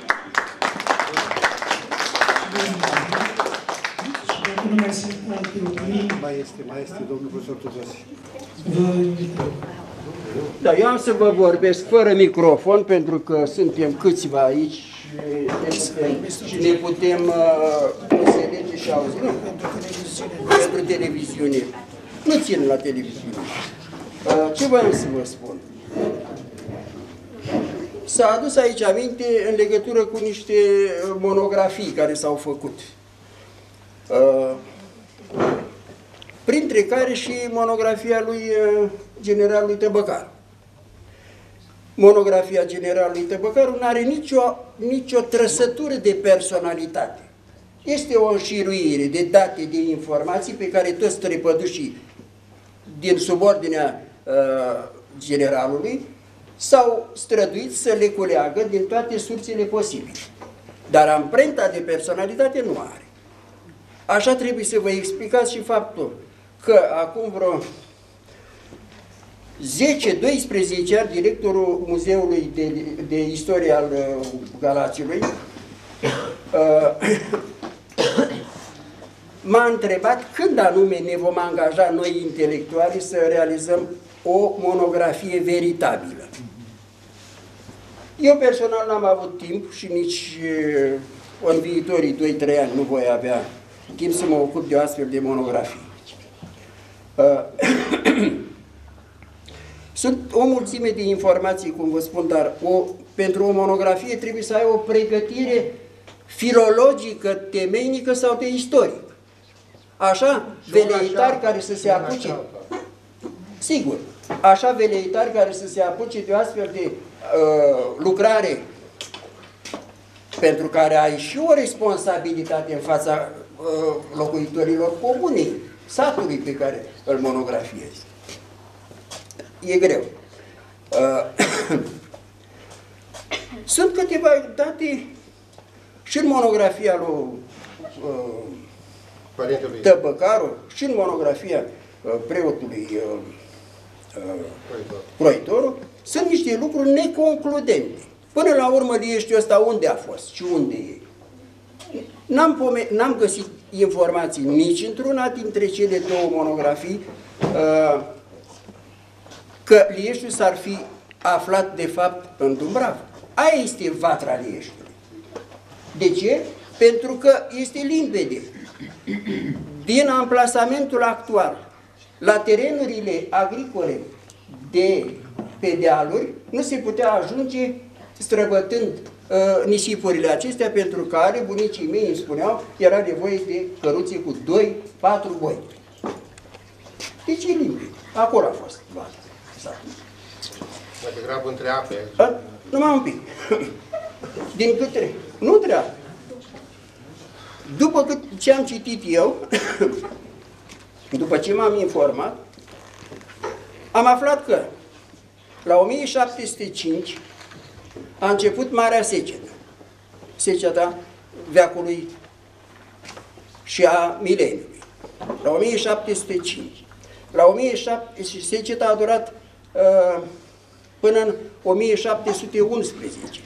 Nu mai sunt alte opinii. Mai este, mai este, domnul profesor Tudose. Vă invităm. Da, eu am să vă vorbesc fără microfon, pentru că suntem câțiva aici și, și ne putem uh, înțelege și auzi. Nu, pentru televiziune. Nu țin la televiziune. Uh, ce voiam să vă spun? S-a adus aici aminte în legătură cu niște monografii care s-au făcut. Uh, printre care și monografia lui uh, generalului Tăbăcaru. Monografia generalului Tăbăcaru nu are nicio, nicio trăsătură de personalitate. Este o înșiruire de date, de informații pe care toți trepădușii din subordinea uh, generalului s-au străduit să le culeagă din toate sursele posibile. Dar amprenta de personalitate nu are. Așa trebuie să vă explicați și faptul că acum vreo zece doisprezece ani, directorul Muzeului de, de Istorie al uh, Galațiului uh, m-a întrebat când anume ne vom angaja noi intelectuali să realizăm o monografie veritabilă. Eu personal n-am avut timp și nici uh, în viitorii doi trei ani nu voi avea timp să mă ocup de o astfel de monografie. Uh, Sunt o mulțime de informații, cum vă spun, dar o, pentru o monografie trebuie să ai o pregătire filologică, temeinică sau de istoric. Așa, veleitari care să se apuce, sigur, așa veleitari care să se apuce de o astfel de uh, lucrare pentru care ai și o responsabilitate în fața uh, locuitorilor comunei, satului pe care îl monografiezi. E greu. Uh, Sunt câteva date și în monografia lui uh, Tăbăcaru și în monografia uh, preotului uh, uh, Proitoru. Sunt niște lucruri neconcludente. Până la urmă, Lieștiul ăsta unde a fost și unde e? N-am găsit informații nici într-una dintre cele două monografii uh, că Lieștiul s-ar fi aflat, de fapt, în Dumbrava. Aia este vatra Lieștiului. De ce? Pentru că este limpede. Din amplasamentul actual, la terenurile agricole de pe dealuri, nu se putea ajunge străbătând uh, nisipurile acestea, pentru care bunicii mei îmi spuneau era nevoie de căruțe cu doi patru boi. Deci e limpede. Acolo a fost vatra. Mai degrabă între ape. A? Numai un pic. Din câte? Nu treabă. După cât ce am citit eu, după ce m-am informat, am aflat că la o mie șapte sute cinci a început Marea Secetă. Seceta veacului și a mileniului. La o mie șapte sute cinci. La o mie șapte sute seceta a durat uh, până în o mie șapte sute unsprezece.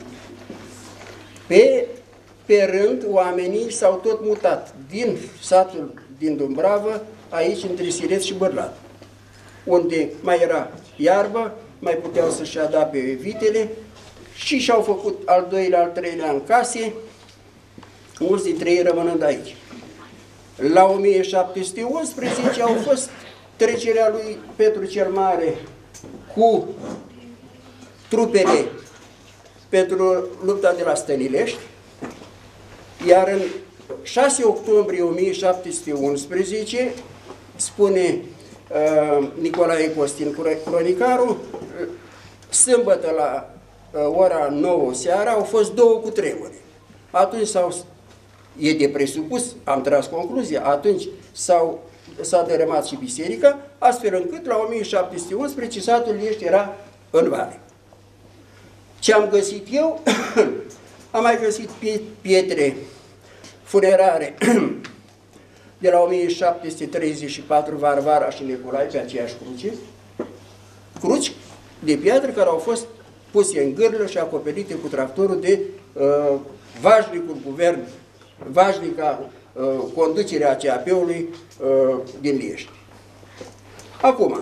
Pe, pe rând, oamenii s-au tot mutat din satul din Dumbrava, aici între Siret și Bărlat, unde mai era iarbă, mai puteau să-și adapte vitele și și-au făcut al doilea, al treilea în case, mulți dintre ei rămânând aici. La o mie șapte sute unsprezece au fost trecerea lui Petru cel Mare cu trupele pentru lupta de la Stănilești, iar în șase octombrie o mie șapte sute unsprezece, spune uh, Nicolae Costin Cronicarul, sâmbătă la uh, ora nouă seara au fost două cutremure. Atunci s-au, e de presupus, am tras concluzia, atunci s-au s-a dărâmat și biserica, astfel încât la o mie șapte sute unsprezece satul Liești era în vale. Ce am găsit eu? Am mai găsit pietre funerare de la o mie șapte sute treizeci și patru, Varvara și Nicolae, pe aceeași cruce, cruci de piatră care au fost puse în gârlă și acoperite cu tractorul de uh, vașnicul guvern, vașnica uh, conducerea A C A P-ului uh, din Liești. Acum,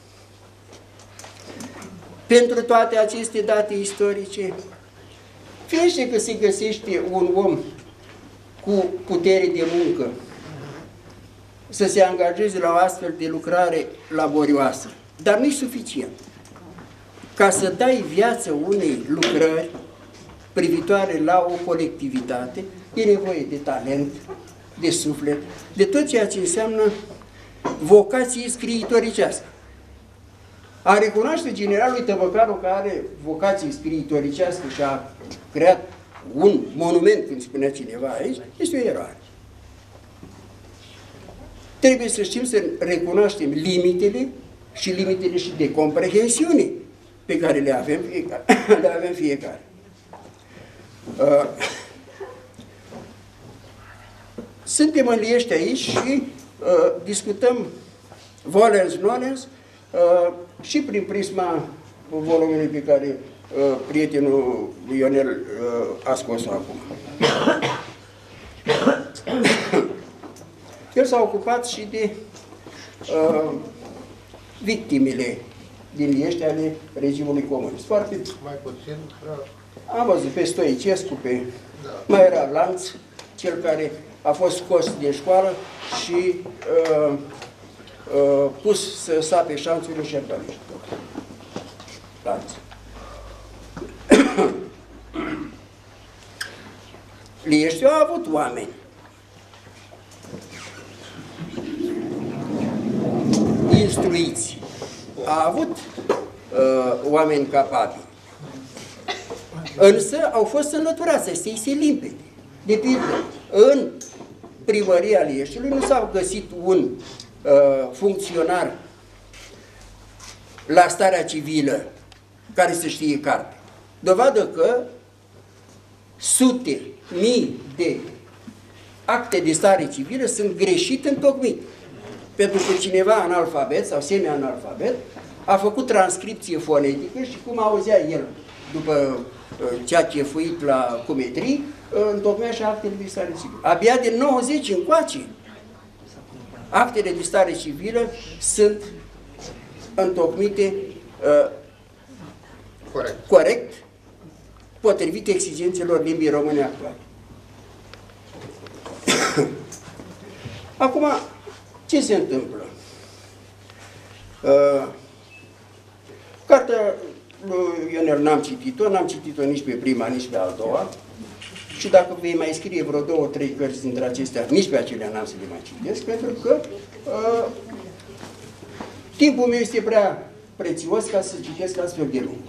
pentru toate aceste date istorice, firește că se găsește un om cu putere de muncă să se angajeze la o astfel de lucrare laborioasă, dar nu-i suficient. Ca să dai viață unei lucrări privitoare la o colectivitate, e nevoie de talent, de suflet, de tot ceea ce înseamnă vocație scriitoricească. A recunoaște generalul Tăbăcaru că are vocație scriitoricească și a creat un monument, când spunea cineva aici, este o eroare. Trebuie să știm să recunoaștem limitele și limitele și de comprehensiune pe care le avem fiecare. le avem fiecare. Uh, suntem în Liești aici și uh, discutăm volens nolens uh, și prin prisma volumului pe care uh, prietenul Ionel uh, a scos-o acum. El s-a ocupat și de uh, victimele din Liești ale regimului comunist. Foarte mai puțin. Am văzut pe Stoicescu, pe da. Mai era Lanț, cel care a fost scos din școală și uh, uh, pus să sape șanțurile și ardălești. Lanț. Lieștiul a avut oameni. Instruiți. A avut uh, oameni capabili. Însă au fost înlăturați, asta este limpede. De pildă, în primăria Lieștiului nu s-a găsit un uh, funcționar la starea civilă care să știe carte. Dovadă că sute, mii de acte de stare civilă sunt greșit întocmit. Pentru că cineva analfabet sau semi-analfabet a făcut transcripție fonetică și cum auzea el după ce a chefuit la cumetrii, întocmea și actele de stare civilă. Abia de nouăzeci încoace, actele de stare civilă sunt întocmite uh, corect. corect, potrivit exigențelor limbii române actuale. Acum, ce se întâmplă? Uh, cartea lui Ionel n-am citit-o, n-am citit-o nici pe prima, nici pe a doua. Și dacă vei mai scrie vreo două, trei cărți dintre acestea, nici pe acelea n-am să le mai citesc, pentru că uh, timpul meu este prea prețios ca să citesc astfel de lucruri.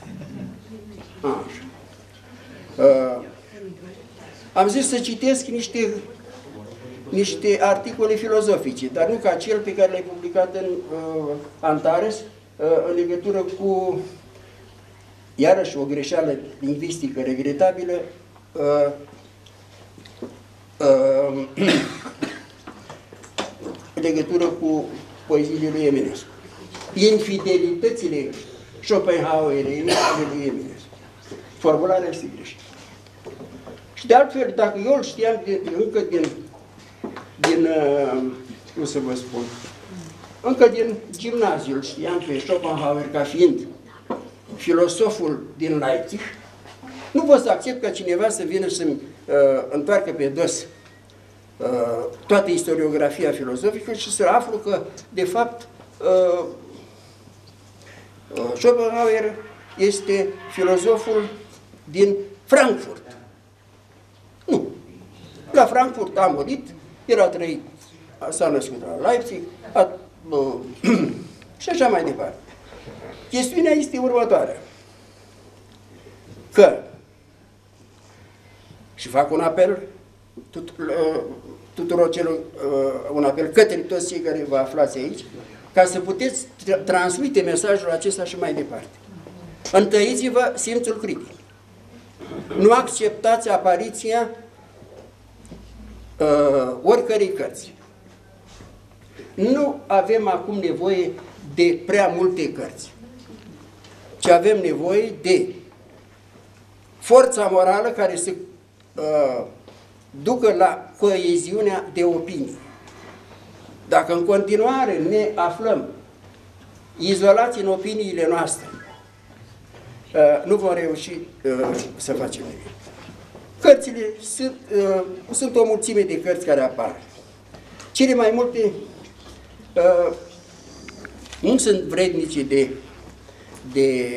Așa. Uh, am zis să citesc niște, niște articole filozofice, dar nu ca cel pe care l-ai publicat în uh, Antares, uh, în legătură cu, iarăși, o greșeală lingvistică regretabilă, uh, uh, în legătură cu poeziile lui Eminescu. Infidelitățile schopenhaueriene ale lui Eminescu. Formularea este greșită. Și de altfel, dacă eu îl știam de, încă din, din uh, cum să vă spun, încă din gimnaziu îl știam pe Schopenhauer ca fiind filosoful din Leipzig, nu pot să accept ca cineva să vină să-mi uh, întoarcă pe dos uh, toată istoriografia filozofică și să aflu că, de fapt, uh, uh, Schopenhauer este filozoful din Frankfurt. Nu. La Frankfurt a murit, el a trăit, s-a născut la Leipzig, a, uh, și așa mai departe. Chestiunea este următoarea. Că, și fac un apel tuturor celor, un apel către toți cei care vă aflați aici, ca să puteți transmite mesajul acesta și mai departe. Întăriți-vă simțul critic. Nu acceptați apariția uh, oricărei cărți. Nu avem acum nevoie de prea multe cărți, ci avem nevoie de forța morală care să uh, ducă la coeziunea de opinii. Dacă în continuare ne aflăm izolați în opiniile noastre, uh, nu vom reuși uh, să facem nimic. Cărțile sunt, uh, sunt o mulțime de cărți care apar. Cele mai multe uh, nu sunt vrednice de, de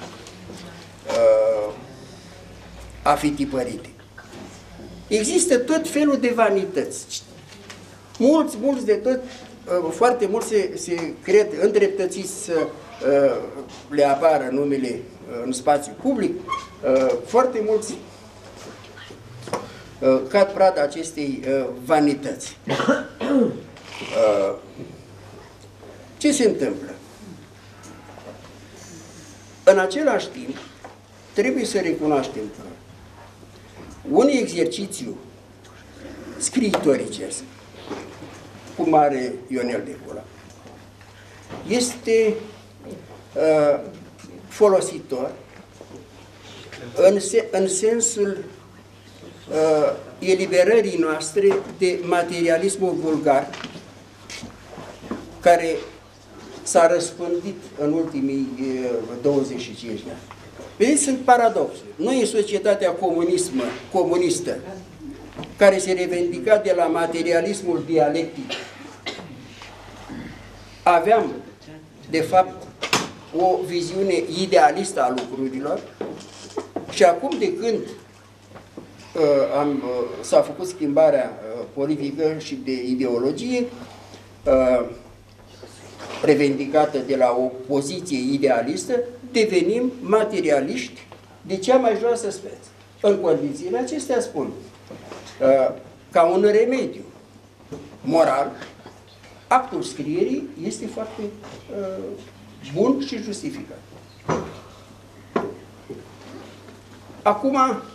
uh, a fi tipărite. Există tot felul de vanități. Mulți, mulți de tot, uh, foarte mulți se, se cred îndreptățiți să uh, le apară numele uh, în spațiu public. Uh, foarte mulți uh, cad prada acestei uh, vanități. Uh, ce se întâmplă? În același timp, trebuie să recunoaștem că un exercițiu scriitoricesc, cum are Ionel de Cula, este uh, folositor în, se, în sensul uh, eliberării noastre de materialismul vulgar care s-a răspândit în ultimii uh, douăzeci și cinci de ani. Vedeți, sunt paradoxe. Noi, în societatea comunismă, comunistă, care se revendica de la materialismul dialectic, aveam, de fapt, o viziune idealistă a lucrurilor și acum, de când uh, uh, s-a făcut schimbarea uh, politică și de ideologie, uh, revendicată de la o poziție idealistă, devenim materialiști de cea mai joasă speță. În condițiile acestea spun, ca un remediu moral, actul scrierii este foarte bun și justificat. Acum,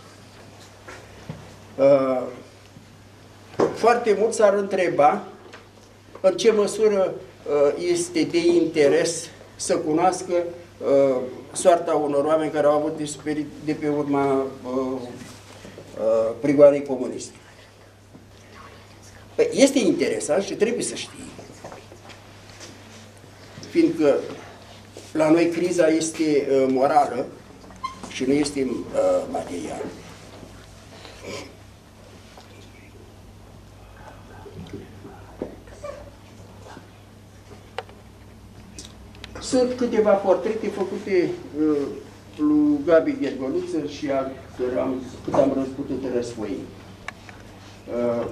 foarte mult s-ar întreba în ce măsură este de interes să cunoască uh, soarta unor oameni care au avut de suferit de pe urma uh, uh, prigoanei comuniste. Păi, este interesant și trebuie să știi, fiindcă la noi criza este uh, morală și nu este uh, materială. Sunt câteva portrete făcute uh, lui Gabi Ghergoluță și al care am, cât am răsputut răsfoi. Uh,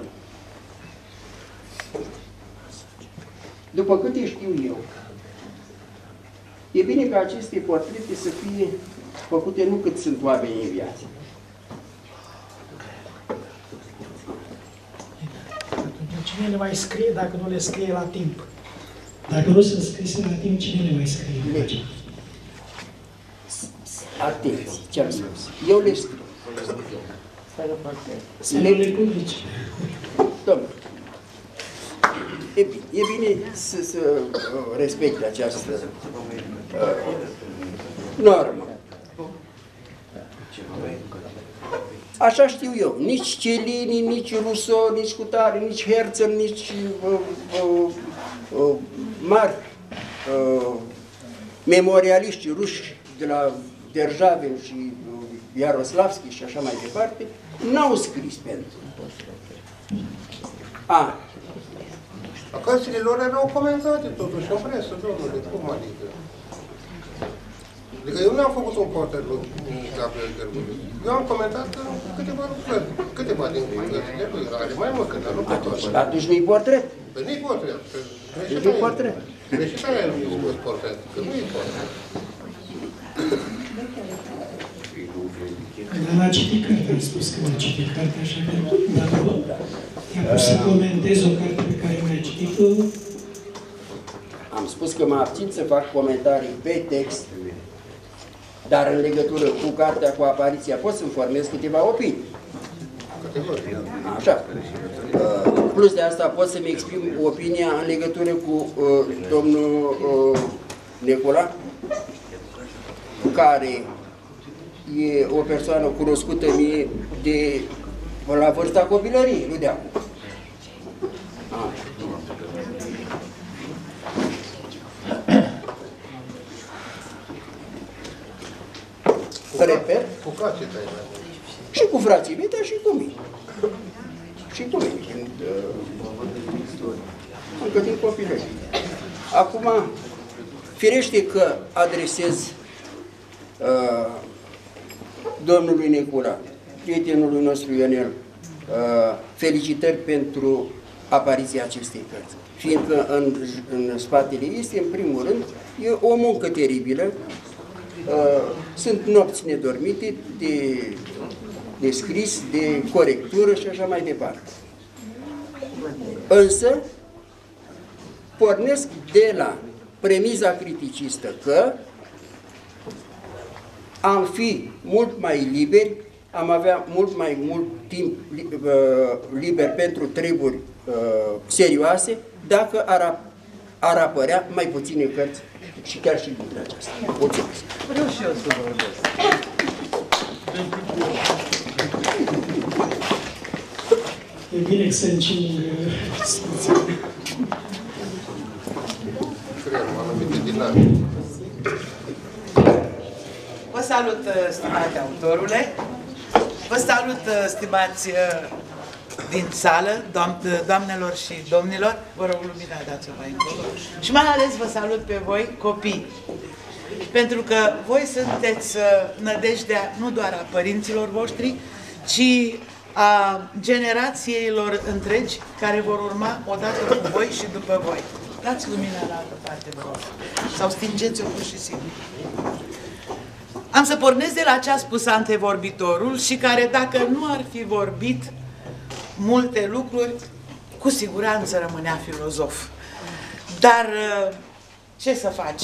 după câte știu eu, e bine ca aceste portrete să fie făcute nu cât sunt oameni în viață. Cine le mai scrie dacă nu le scrie la timp? Dacă nu sunt scrise la timp, cine le mai scrie? Lege. Atenție, ce am spus. Eu le scriu. Să le, le publici. Domnule, e bine, e bine să, să uh, respecte această uh, normă. Așa știu eu. Nici Celini, nici Rousseau, nici Cutare, nici Herzl, nici uh, uh, uh, mari uh, memorialiști ruși de la Derjaven și uh, Iaroslavski și așa mai departe, n-au scris pentru. A. Cărțile lor erau comentate totuși în presă, domnule, cum adică? Adică eu nu am făcut un portret lui Gabriel Gârguliu. Eu am comentat câteva lucrări, câteva din lucrările lui. Are mai mult, dar nu pe toate. Atunci nu-i portret? Păi nu-i portret. Deci nu-i portret. Greșit aia nu-i spus portret, că nu-i portret. Dar n-a citit cartea, a spus că n-a citit cartea, așa că dacă i-a pus să comentez o carte pe care mi-a citit-o. Am spus că mă abțin să fac comentarii pe text, dar în legătură cu cartea, cu apariția, pot să-mi formez câteva opinii. Așa. Plus de asta pot să-mi exprim opinia în legătură cu uh, domnul uh, Necola, care e o persoană cunoscută mie de la vârsta copilăriei, nu de acum. Repet. Cu frații tăi. Și cu frații mei, dar și cu mine. Și cu mine. Când, uh, încă din copilărie. Acum, firește că adresez uh, domnului Necula, prietenului nostru Ionel, uh, felicitări pentru apariția acestei cărți. Fiindcă în, în spatele este, în primul rând, e o muncă teribilă. Uh, sunt nopți nedormite de, de scris, de corectură și așa mai departe. Însă, pornesc de la premiza criticistă că am fi mult mai liberi, am avea mult mai mult timp liber pentru treburi uh, serioase, dacă ar, ar apărea mai puține cărți și chiar și dintre aceasta. Mulțumesc! Vreau și eu să vorbesc. E bine să încing discuția. Vă salut, stimate autorule. Vă salut, stimați din sală, doamnelor și domnilor. Vă rog, lumina, dați-o mai încolo. Și mai ales vă salut pe voi, copii. Pentru că voi sunteți nădejdea nu doar a părinților voștri, ci a generațiilor întregi care vor urma odată cu voi și după voi. Dați lumina la altă parte, vă rog. Sau stingeți-o pur și simplu. Am să pornesc de la ce a spus antevorbitorul și care, dacă nu ar fi vorbit multe lucruri, cu siguranță rămânea filozof. Dar ce să faci?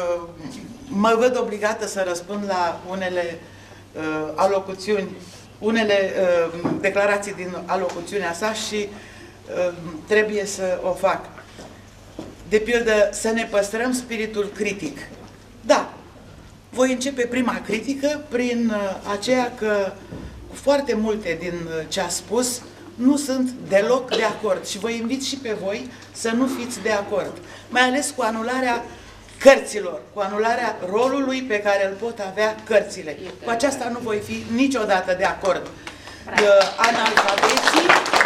Mă văd obligată să răspund la unele alocuțiuni, unele declarații din alocuțiunea sa și trebuie să o fac. De pildă, să ne păstrăm spiritul critic. Da, voi începe prima critică prin aceea că foarte multe din ce a spus nu sunt deloc de acord și vă invit și pe voi să nu fiți de acord, mai ales cu anularea cărților, cu anularea rolului pe care îl pot avea cărțile. Cu aceasta nu voi fi niciodată de acord. Analfabeții,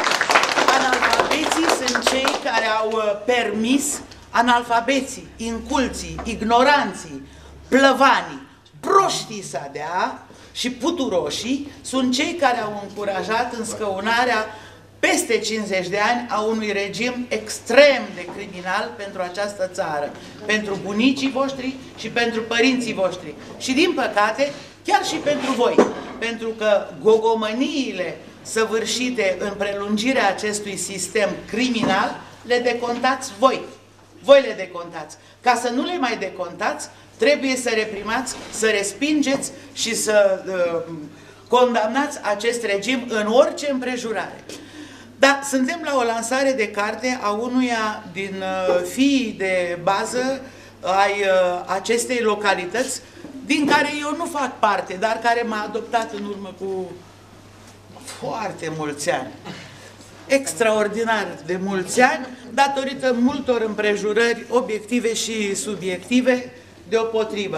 analfabeții sunt cei care au permis, analfabeții, inculții, ignoranții, plăvanii, proștii să dea și puturoșii sunt cei care au încurajat înscăunarea peste cincizeci de ani a unui regim extrem de criminal pentru această țară, pentru bunicii voștri și pentru părinții voștri. Și din păcate, chiar și pentru voi, pentru că gogomăniile săvârșite în prelungirea acestui sistem criminal le decontați voi. Voi le decontați. Ca să nu le mai decontați, trebuie să reprimați, să respingeți și să uh, condamnați acest regim în orice împrejurare. Dar suntem la o lansare de carte a unuia din uh, fiii de bază ai uh, acestei localități, din care eu nu fac parte, dar care m-a adoptat în urmă cu foarte mulți ani. Extraordinar de mulți ani, datorită multor împrejurări obiective și subiective deopotrivă.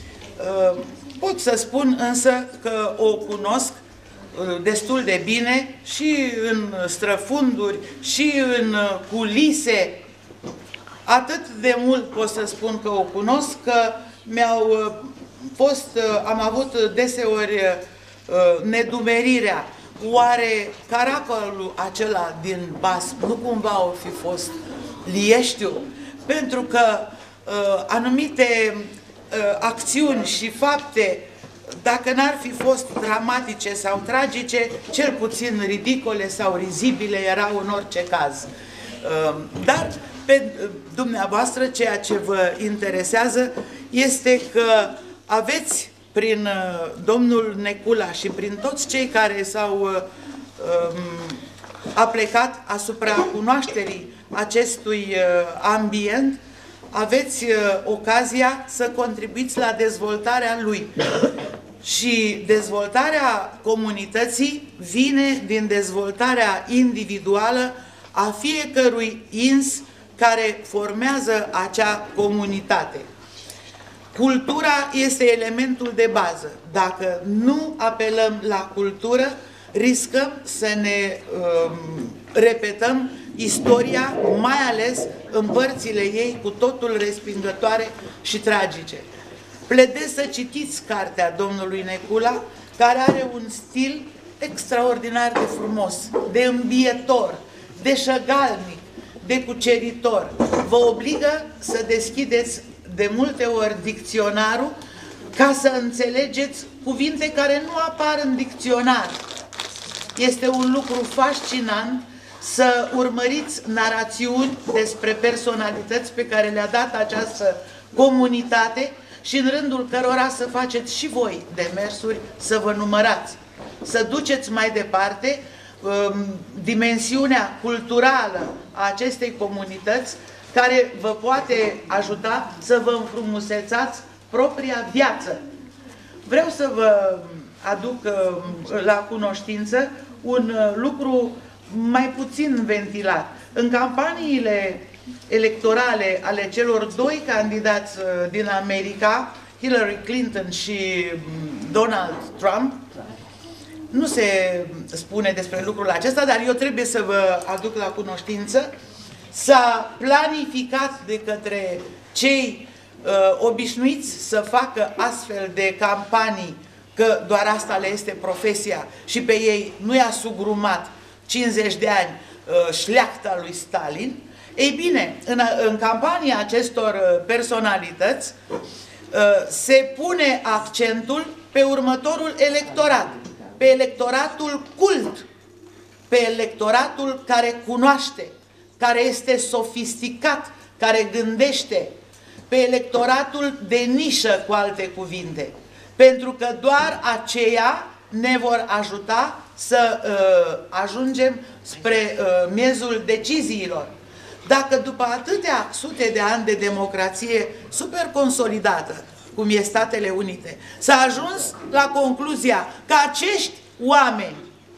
Pot să spun însă că o cunosc destul de bine și în străfunduri și în culise. Atât de mult pot să spun că o cunosc, că mi-au fost, am avut deseori nedumerirea, oare caracolul acela din basm nu cumva o fi fost Lieștiu? Pentru că uh, anumite uh, acțiuni și fapte, dacă n-ar fi fost dramatice sau tragice, cel puțin ridicole sau rizibile erau în orice caz. Uh, dar pe dumneavoastră ceea ce vă interesează este că aveți prin uh, domnul Necula și prin toți cei care s-au uh, um, aplecat asupra cunoașterii acestui uh, ambient, aveți uh, ocazia să contribuiți la dezvoltarea lui. Și dezvoltarea comunității vine din dezvoltarea individuală a fiecărui ins care formează acea comunitate. Cultura este elementul de bază. Dacă nu apelăm la cultură, riscăm să ne um, repetăm istoria, mai ales în părțile ei cu totul respingătoare și tragice. Pledez să citiți cartea domnului Necula, care are un stil extraordinar de frumos, de îmbietor, de șăgalnic, de cuceritor. Vă obligă să deschideți de multe ori dicționarul ca să înțelegeți cuvinte care nu apar în dicționar. Este un lucru fascinant să urmăriți narațiuni despre personalități pe care le-a dat această comunitate și în rândul cărora să faceți și voi demersuri să vă numărați. Să duceți mai departe um, dimensiunea culturală a acestei comunități care vă poate ajuta să vă înfrumusețați propria viață. Vreau să vă aduc uh, la cunoștință un uh, lucru mai puțin ventilat. În campaniile electorale ale celor doi candidați uh, din America, Hillary Clinton și Donald Trump, nu se spune despre lucrul acesta, dar eu trebuie să vă aduc la cunoștință, s-a planificat de către cei uh, obișnuiți să facă astfel de campanii, că doar asta le este profesia și pe ei nu i-a sugrumat cincizeci de ani uh, șleachta lui Stalin. Ei bine, în, în campania acestor uh, personalități uh, se pune accentul pe următorul electorat, pe electoratul cult, pe electoratul care cunoaște, care este sofisticat, care gândește, pe electoratul de nișă, cu alte cuvinte. Pentru că doar aceia ne vor ajuta să uh, ajungem spre uh, miezul deciziilor. Dacă după atâtea sute de ani de democrație super consolidată, cum e Statele Unite, s-a ajuns la concluzia că acești oameni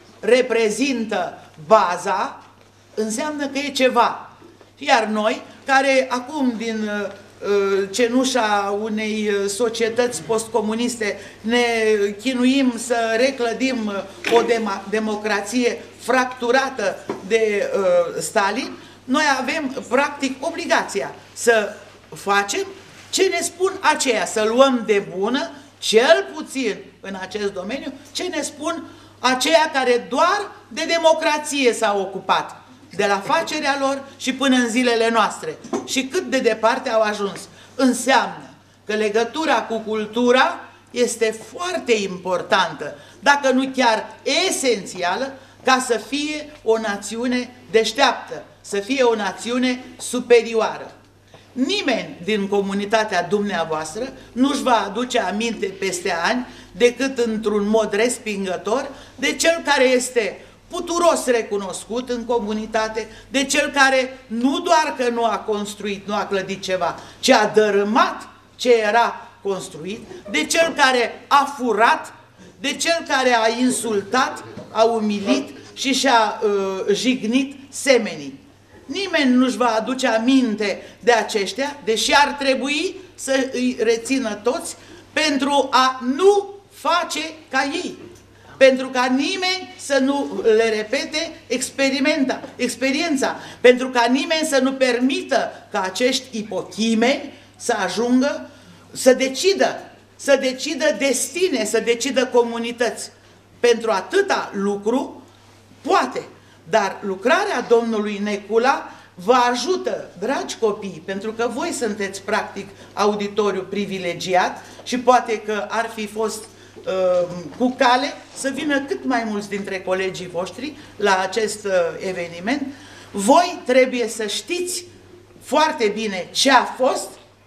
reprezintă baza, înseamnă că e ceva. Iar noi, care acum din uh, cenușa unei societăți postcomuniste ne chinuim să reclădim o dem democrație fracturată de uh, Stalin, noi avem practic obligația să facem ce ne spun aceia, să luăm de bună, cel puțin în acest domeniu, ce ne spun aceia care doar de democrație s-au ocupat, de la facerea lor și până în zilele noastre. Și cât de departe au ajuns. Înseamnă că legătura cu cultura este foarte importantă, dacă nu chiar esențială, ca să fie o națiune deșteaptă, să fie o națiune superioară. Nimeni din comunitatea dumneavoastră nu-și va aduce aminte peste ani, decât într-un mod respingător, de cel care este puturos recunoscut în comunitate, de cel care nu doar că nu a construit, nu a clădit ceva, ci a dărâmat ce era construit, de cel care a furat, de cel care a insultat, a umilit și și-a uh, jignit semenii. Nimeni nu-și va aduce aminte de aceștia, deși ar trebui să îi rețină toți pentru a nu face ca ei. Pentru ca nimeni să nu le repete experimenta, experiența. Pentru ca nimeni să nu permită ca acești ipochimeni să ajungă, să decidă să decidă destine, să decidă comunități. Pentru atâta lucru, poate. Dar lucrarea domnului Necula vă ajută, dragi copii, pentru că voi sunteți practic auditoriu privilegiat și poate că ar fi fost uh, cu cale să vină cât mai mulți dintre colegii voștri la acest uh, eveniment. Voi trebuie să știți foarte bine ce a fost,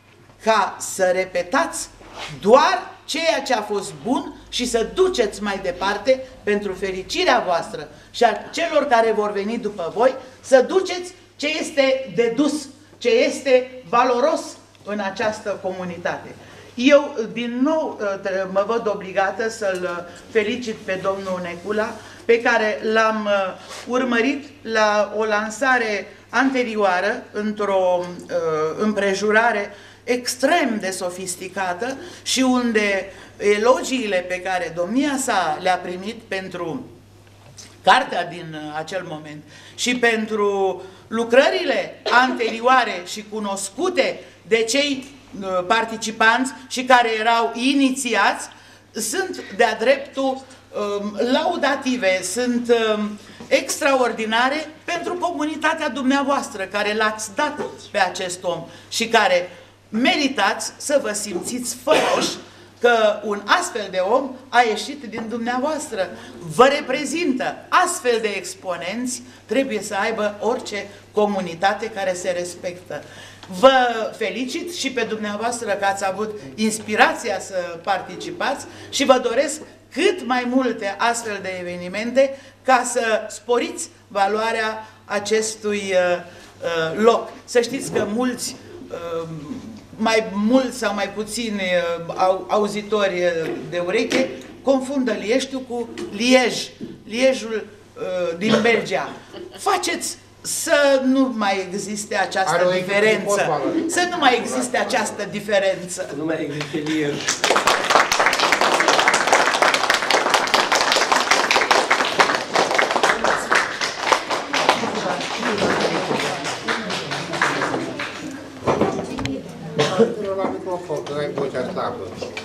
ca să repetați doar ceea ce a fost bun și să duceți mai departe pentru fericirea voastră și a celor care vor veni după voi, să duceți ce este de dus, ce este valoros în această comunitate. Eu, din nou, mă văd obligată să-l felicit pe domnul Necula, pe care l-am urmărit la o lansare anterioară, într-o uh, împrejurare extrem de sofisticată și unde elogiile pe care domnia sa le-a primit pentru cartea din acel moment și pentru lucrările anterioare și cunoscute de cei participanți și care erau inițiați, sunt de-a dreptul um, laudative, sunt um, extraordinare pentru comunitatea dumneavoastră care l-ați dat pe acest om și care meritați să vă simțiți făroși că un astfel de om a ieșit din dumneavoastră. Vă reprezintă. Astfel de exponenți trebuie să aibă orice comunitate care se respectă. Vă felicit și pe dumneavoastră că ați avut inspirația să participați și vă doresc cât mai multe astfel de evenimente ca să sporiți valoarea acestui uh, uh, loc. Să știți că mulți uh, mai mulți sau mai puțini au, auzitori de ureche confundă Lieștiul cu Liej, Liejul uh, din Belgia. Faceți să nu mai existe această diferență. Să nu mai existe această diferență. Nu mai există Liej. La microfon, că ai vocea slabă.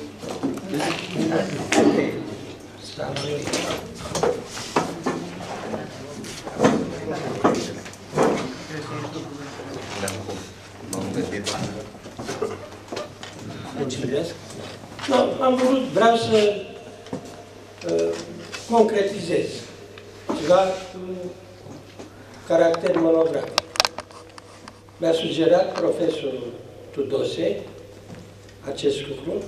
Mulțumesc. No, am vrut, vreau să uh, concretizez ceva cu caracter monografic. Mi-a sugerat profesorul Tudose acest lucru,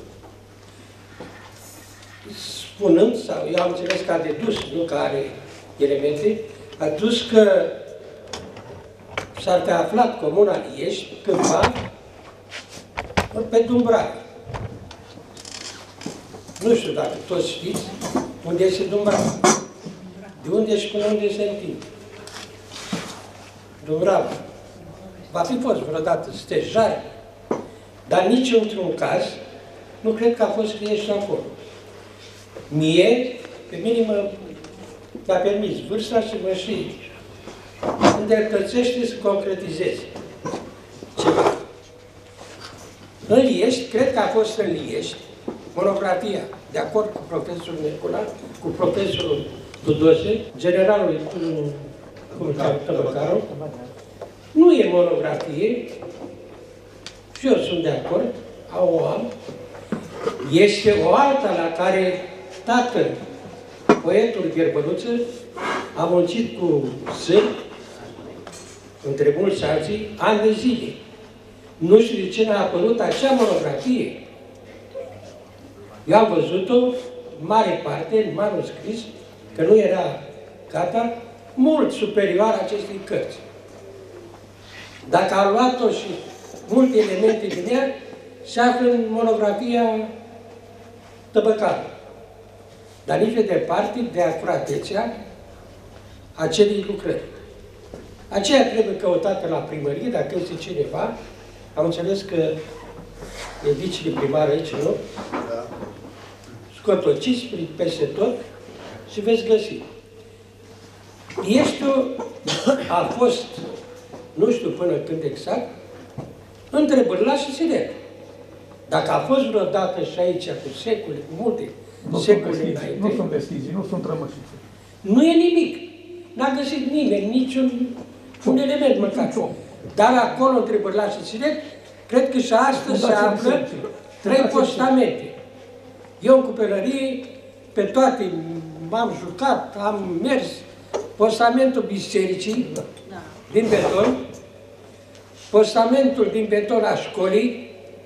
spunând, sau eu am înțeles că a dedus, nu că are elemente, a dus că s-ar fi aflat comuna Liești cândva pe Dumbrava. Nu știu dacă toți știți unde este Dumbrava. De unde și până unde se întinde. Dumbrava. Va fi fost vreodată stejare, dar nici într-un caz nu cred că a fost Liești acolo. Mie, pe mine mi-a permis vârsta și mă și îndreptățește să concretizez ceva. În Liești, cred că a fost în Liești, monografia, de acord cu profesorul Necula, cu profesorul Tudose, generalul Tăbăcaru, nu e monografie, și eu sunt de acord, au o am, este o alta la care tatăl, poetul Gherbăluță, a muncit cu sâni, între mulți alții, ani de zile. Nu știu de ce n-a apărut acea monografie. Eu am văzut-o, mare parte, în manuscris, că nu era gata, mult superior acestei cărți. Dacă a luat-o și multe elemente din ea, se află în monografia Tăbăcaru. Dar nici de departe de acuratețea acelei lucrări. Aceea trebuie căutată la primărie, dacă este cineva. Am înțeles că e viceprimar aici, nu? Da. Scotociți peste tot și veți găsi. Lieștiul a fost, nu știu până când exact, între Bârla și Siret. Dacă a fost vreodată și aici cu secole, cu multe Nu sunt secole vestigii, înainte, nu sunt vestigii, nu sunt rămășițe. nu e nimic. N-a găsit nimeni, niciun un element măcar. Dar acolo, între Bărlaș și Siret, cred că și astăzi se află trei postamente. Eu în copilărie, pe toate m-am jucat, am mers. Postamentul bisericii din beton, postamentul din beton a școlii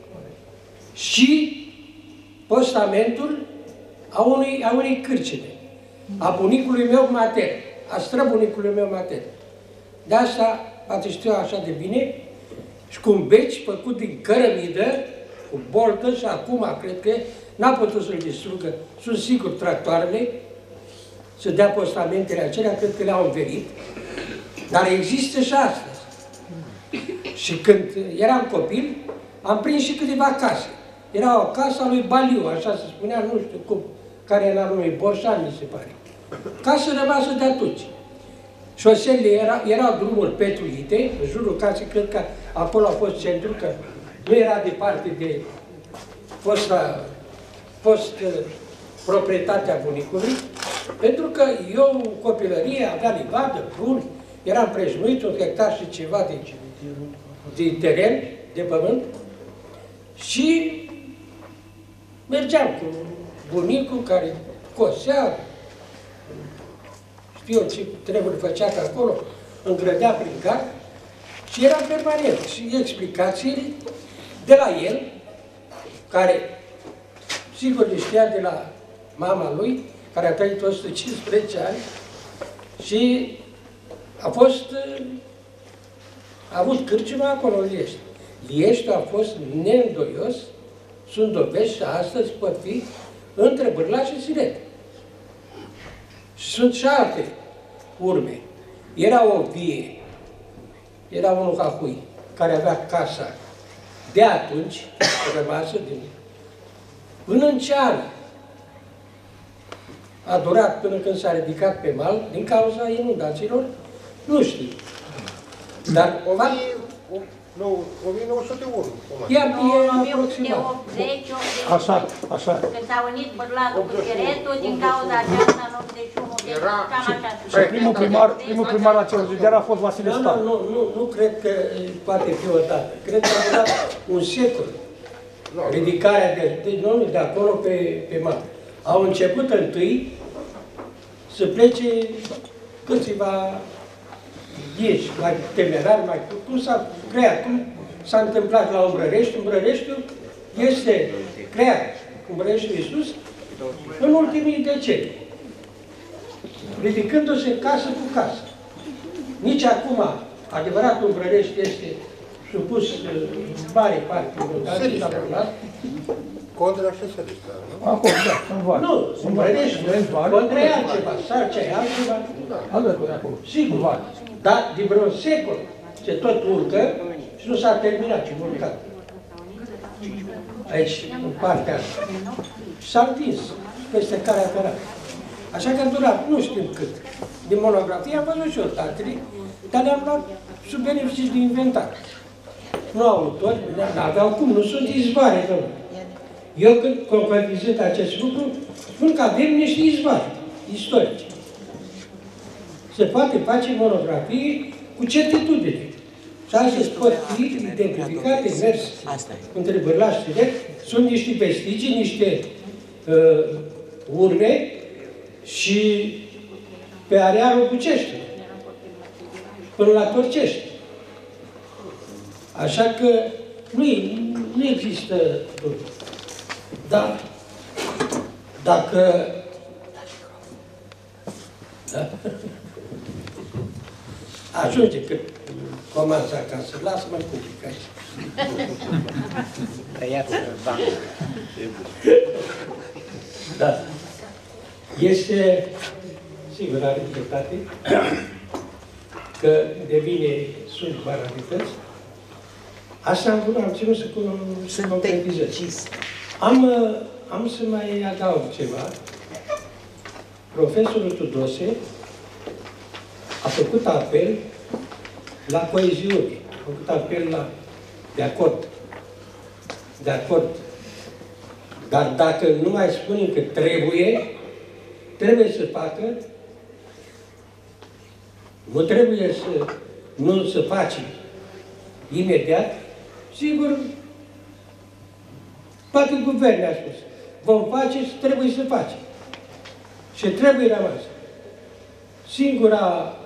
și postamentul a unei, a unei cârcime, a bunicului meu mater, a străbunicului meu mater. De asta, poate știu așa de bine, și cu un beci făcut din cărămidă, cu boltă, și acum, cred că, n-a putut să-l distrugă, sunt sigur, tractoarele, să dea postamentele acelea, cred că le-au învelit, dar există și astăzi. Și când eram copil, am prins și câteva case. Era o casă a lui Baliu, așa se spunea, nu știu cum, care era numai Borșan, mi se pare. Casă rămasă de atunci. Șoselele era, erau drumuri petruite, în jurul casei, cred că acolo a fost centru, că nu era departe de fosta, fost proprietatea bunicului, pentru că eu, în copilărie, aveam livadă, pruni, eram prejmuit un hectar și ceva de, de teren, de pământ, și mergeam cu bunicul care cosea, știu eu ce treburi făcea pe acolo, îngrădea prin gard, și era permanent. Și explicațiile de la el, care sigur le știa de la mama lui, care a trăit o sută cincisprezece ani, și a fost, a avut cârciuma acolo în Liești. Liești a fost neîndoios, sunt dovezi și astăzi pot fi între Bârlaș și Siret. Și sunt și alte urme. Era o vie, era unul Hahui, care avea casa de atunci, rămasă din... Până în ce an a durat până când s-a ridicat pe mal, din cauza inundațiilor, nu știu. Dar o mie nouă sute unu. E aproximat. Așa, așa. Când s-a unit Bârlatul cu Siretul, din cauza aceasta, în optzeci și unu, deci cam așa. Și primul primar, primul primar la Celjudear a fost Vasile Nu, Stan. nu, nu, nu cred că poate fi o dată. Cred că a durat un secol. Ridicarea de, de, nu, de acolo pe, pe mal. Au început întâi să plece câțiva ieși, mai temerari, mai cum s-a creat, cum s-a întâmplat la Umbrărești. Umbrăreștiul este creat, Umbrăreștiul Iisus, în ultimii decenii, ridicându-se casă cu casă. Nici acum, adevăratul Umbrărești este supus în mare parte inundații la Bârlaș. Contra și Sărișta, nu? Acolo, da, în Vale. Nu, Umbrărești, Contra e altceva, Sarcea e altceva. Alături acolo, Sigur, dar de vreo secol se tot urcă și nu s-a terminat, ci urcat. Aici, în partea asta. Și s-a întins peste care a cărat. Așa că a durat, nu știm cât. Din monografie am văzut și eu datele, dar le-am luat sub beneficii de inventar. Nu autori, n-aveau cum, nu sunt izvoare, domnule. Eu când concretizez acest lucru, spun că avem niște izvoare istorice. Se poate face monografie cu certitudine. Și astăzi pot fi identificate, mers între Bârlaș și Siret, sunt niște vestigii, niște uh, urme și pe arealul Bucești, până la Torcești. Așa că nu, nu există lucru. Dar dacă... Da? Ajunge că comanța acasă, lasă-mă public aici. Tăiați bancă. Da. Este, sigur, are dreptate, că devine, sunt banalități. Asta am vrut, am ținut să, să concretizez. Am, am să mai adaug ceva. Profesorul Tudose a făcut apel la coeziune, a făcut apel la de acord, de acord Dar dacă nu mai spunem că trebuie, trebuie să facă, nu trebuie să nu să facem imediat, sigur, toate guvernele a spus, vom face și trebuie să facem. Și trebuie rămas. Singura,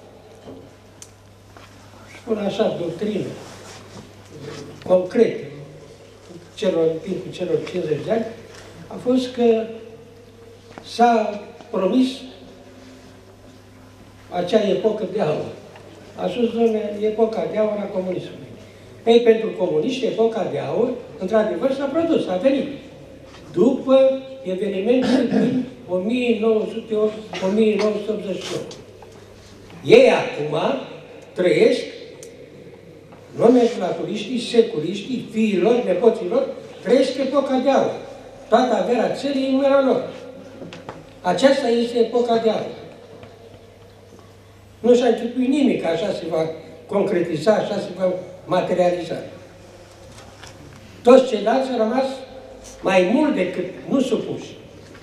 spun așa, doctrină, concretă, celor, în timpul celor cincizeci de ani, a fost că s-a promis acea epocă de aur. A spus, dom'le, epoca de aur a comunismului. Ei, pentru comuniști, epoca de aur, într-adevăr, s-a produs, a venit. După evenimentul din o mie nouă sute optzeci și nouă. Ei acum trăiesc nomenclaturiștii, securiștii, fiilor, nepoților, trăiesc epoca de aur. Toată averea țării în mâna lor. Aceasta este epoca de aur. Nu s-a închipuit nimic, așa se va concretiza, așa se va materializa. Toți ceilalți au rămas mai mult decât nu supuși.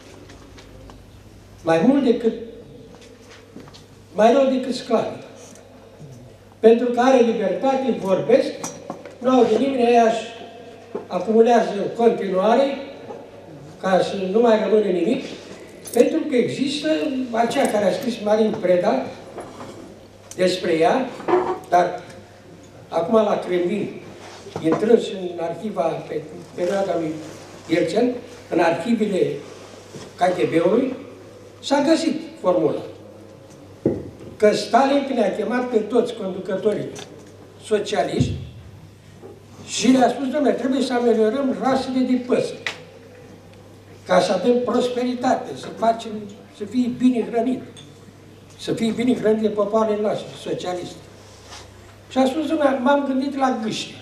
Mai mult decât, mai rău decât sclavi. Pentru că are libertate, vorbesc, nu au de nimeni, ea își acumulează în continuare, ca să nu mai rămână nimic, pentru că există aceea care a scris Marin Preda despre ea, dar acum la Kremlin, intrând în arhiva pe perioada lui Yeltsin, în arhivele K G B-ului, s-a găsit formula. Că Stalin, când a chemat pe toți conducătorii socialiști și le-a spus, dom'le, trebuie să ameliorăm rasele de păsări, ca să avem prosperitate, să facem, să fie bine hrănit, să fie bine hrănite popoarele noastre, socialiste. Și a spus, dom'le, m-am gândit la gâște.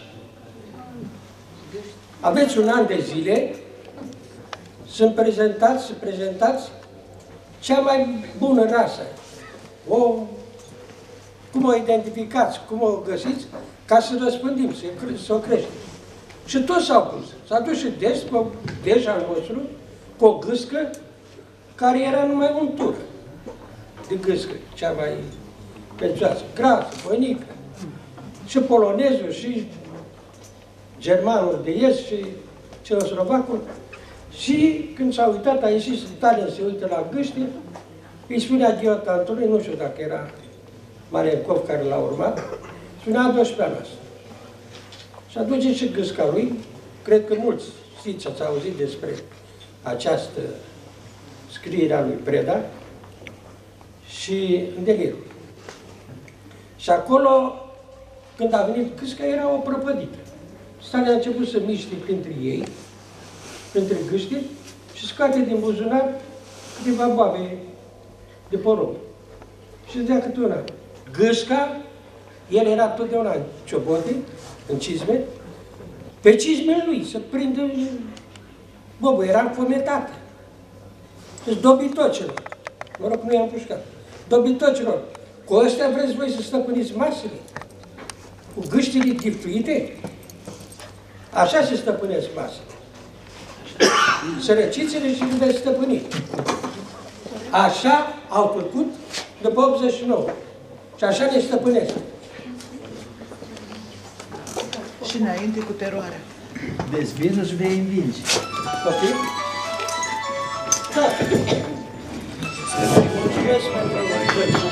Aveți un an de zile, sunt prezentați, să prezentați cea mai bună rasă. O, cum o identificați, cum o găsiți, ca să răspândim, să, să o creștem. Și toți s-au pus. S-a dus și Dej, cu Dej al nostru, cu o gâscă care era numai untură de gâscă, cea mai prețioasă, grasă, voinică. Și polonezul, și germanul de est, și celoslovacul. Și când s-a uitat, a ieșit Stalin, se uită la gâște, îi spunea diotantului, nu știu dacă era Marenkov care l-a urmat, spunea, adu-și pe a noastră. Și aduce și gâsca lui, cred că mulți știți, ați auzit despre această scriere a lui Preda, și în delirul. Și acolo, când a venit gâsca, era o prăpădită. Stalin a început să miște printre ei, printre gâște, și scoate din buzunar câteva boabe de porumb. Și îți dea câte una. Gâsca, el era totdeauna în ciobote, în cizme, pe cizmele lui, să prindă bobă, era înfometată. Deci dobitocilor, mă rog, nu i-am pușcat, dobitocilor, cu ăstea vreți voi să stăpâniți masele? Cu gâștile tifluite? Așa se stăpânesc masele. Sărăcițele și le veți stăpâni. Așa au făcut după optzeci și nouă. Și așa ne stăpânesc. Și înainte cu teroarea. Vezi, vinul și vei învinge. Copii? Da. Mulțumesc pentru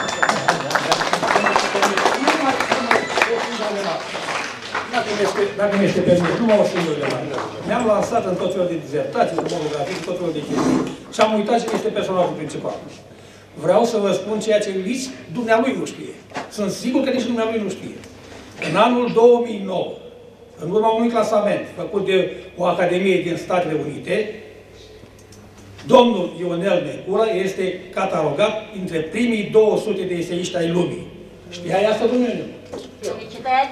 Dacă mi este permis, numai o singură de mare. Mi-am lansat în tot felul de dizertații, de monografii, în tot felul de chestii și am uitat cine este personajul principal. Vreau să vă spun ceea ce nici dumnealui nu știe. Sunt sigur că nici dumnealui nu știe. În anul două mii nouă, în urma unui clasament făcut de o Academie din Statele Unite, domnul Ionel Necula este catalogat între primii două sute de eseiști ai lumii. Știai asta, domnule? Felicitări!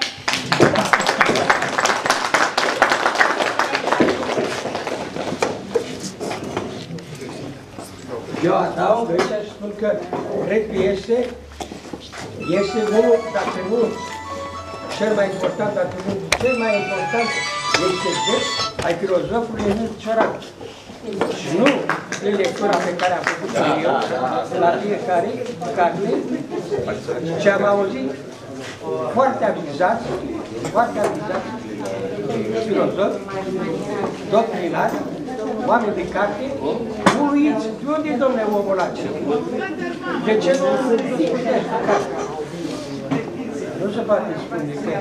Eu adaug aici și spun că cred că este, este unul, dacă nu cel mai important, dacă nu cel mai important, este ai filozofului Emil Cioran. Și nu prin lectura pe care am făcut da, eu, da, la fiecare carte, ce am auzit, foarte avizați, foarte avizați, filozofi, doctrinari, oameni de carte, uluiți, de unde e, domnule, omul acela? De ce nu puteți carte? Nu se poate spune că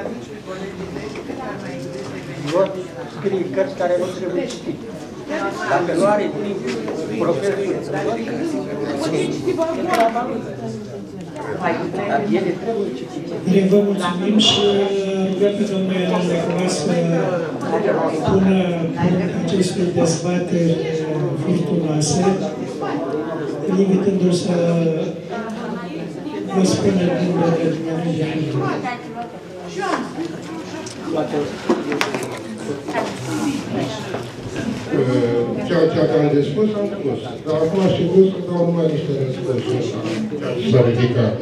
eu scrie cărți care nu trebuie citite. Dacă nu are timp, profesorul, e treaba lui. Dar ele trebuie citite. Bine, vă mulțumim și rugăm pe domnul Necula să pună aceste dezbateri furtunoase, invitându-l să vă spună lucrurile dumneavoastră. Ceea ce am de spus, am spus. Dar acum aș fi vrut să dau numai niște răspunsuri s-a ridicat.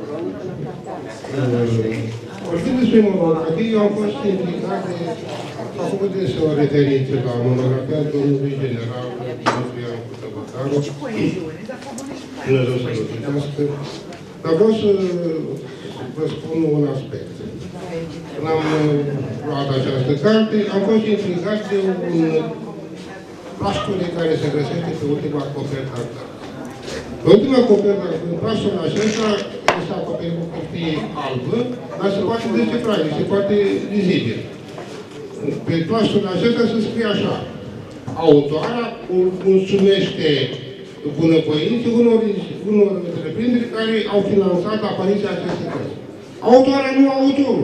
Vorbind despre monografie, eu am fost implicat de... Am făcut dese o referință la monografia domnului general Dimitrie Iancu Tăbătaru. Dumnezeu să-l uitească. Dar vreau să vă spun un aspect. Când am luat această carte, am fost implicat de un plașcule care se găsește pe ultima copertă a cărții. Pe ultima copertă, în plașcul acesta, este acoperit cu hârtie albă, dar se poate descifra, se poate lizibil. Pe plașcul acesta se scrie așa: autoarea mulțumește bunăvoință unor, unor întreprinderi care au finanțat apariția acestei cărți. Autoarea nu autorul.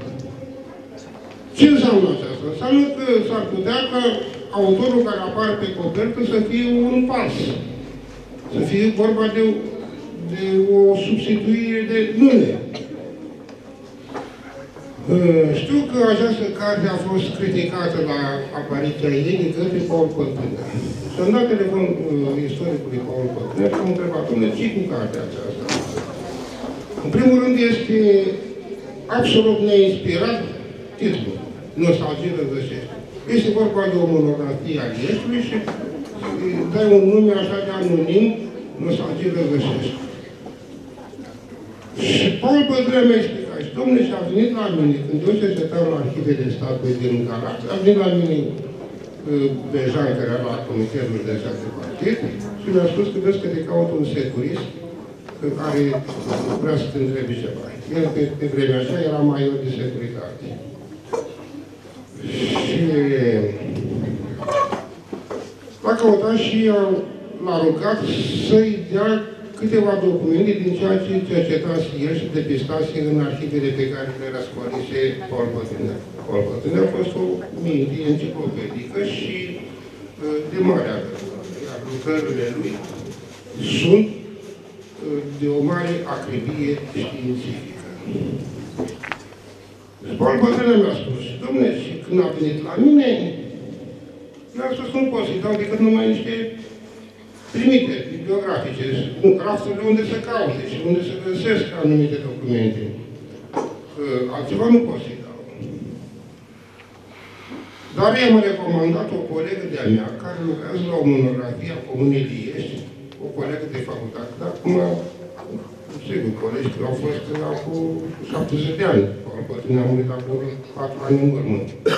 Ce înseamnă aceasta? Înseamnă că s-ar putea ca autorul care apare pe copertă să fie un fals. Să fie vorba de, de o substituire de nume. Știu că această carte a fost criticată la apariția ei de către Paul Pătrânea. Să-mi dat telefon istoricului Paul Pătrânea și am întrebat, ce cu cartea aceasta? În primul rând este absolut neinspirat titlul. Nostalgie răzășește. Este vorba de o monografie a Ieșului și dai un nume așa de anonim, Nostalgie răzășește. Și Paul Pătrânea mi-a explicat. Și domnule, și a venit la mine, când eu cercetam la arhivele de stat din Galați, a venit la mine Bejan, care era la Comitetul de Stat de Partid, și mi-a spus că vezi că te caută un securist care vrea să te întrebi ceva. El, pe, pe vremea așa, era major de securitate. Și l-a căutat și l-a rugat să-i dea câteva documente din ceea ce cercetase el și depistase în arhivele pe care le răscoalise Paul Pătrânea. Paul Pătrânea a fost o minte enciclopedică și de mare adevăr. Iar lucrările lui sunt de o mare acribie științifică. Paul Pătrânea mi-a spus, dom'le, și când a venit la mine, mi-a spus, nu pot să-i dau decât numai niște trimiteri bibliografice, în crafturile unde se caute și unde se găsesc anumite documente. Altceva nu pot să-i dau. Dar i-am recomandat o colegă de-a mea, care lucrează la o monografie a Comunei Liești, o colegă de facultate, dar acum, sigur, colegii au fost cu șaptezeci de ani. Ne-am murit acum patru ani în urmă.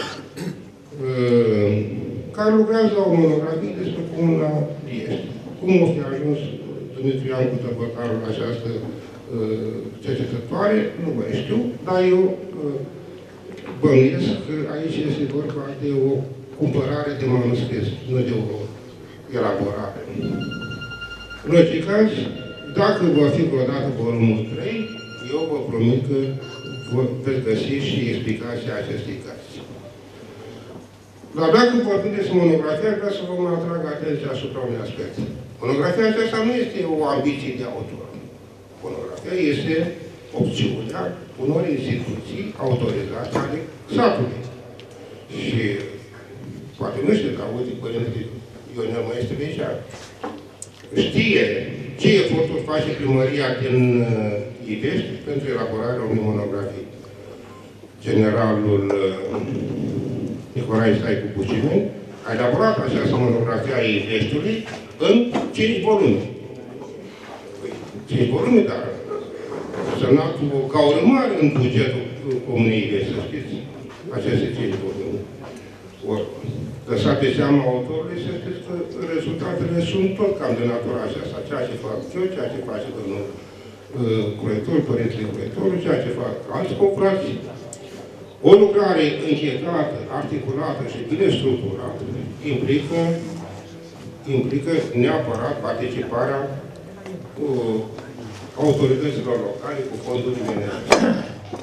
Care lucrează la o monografie despre Comuna Liești. Cum o fi ajuns Dumitru Iancu Tăbătaru la această cercetătoare, nu mai știu, dar eu bănuiesc că aici este vorba de o cumpărare de manuscris, nu de o elaborare. În orice caz, dacă va fi vreodată volumul trei, eu vă promit că veți găsi și explicația acestei cărți. Dar dacă vorbim despre monografia, vreau să vă mai atrag atenția asupra unui aspect. Monografia aceasta nu este o ambiție de autor. Monografia este opțiunea unor instituții autorizate ale satului. Și poate nu știu, dar uite, părinte Ionel mai este de aici. Știe ce eforturi face primăria din uh, Ivești pentru elaborarea unei monografii. Generalul uh, Nicolae Staicu Bucimeni, a elaborat această monografie a Ilieștiului în cinci volume. cinci volume, dar semnat ca urmare în bugetul Comunei Iliești, să știți, aceste cinci volume. Ori, lăsat de seama autorului, să știți că rezultatele sunt tot cam de natura aceasta. Ceea ce fac eu, ceea ce face domnul uh, curetor, părintele curetorul, ceea ce fac alți confrați. O lucrare încheiată, articulată și bine structurată implică, implică neapărat participarea uh, autorităților locale cu fondurile necesare.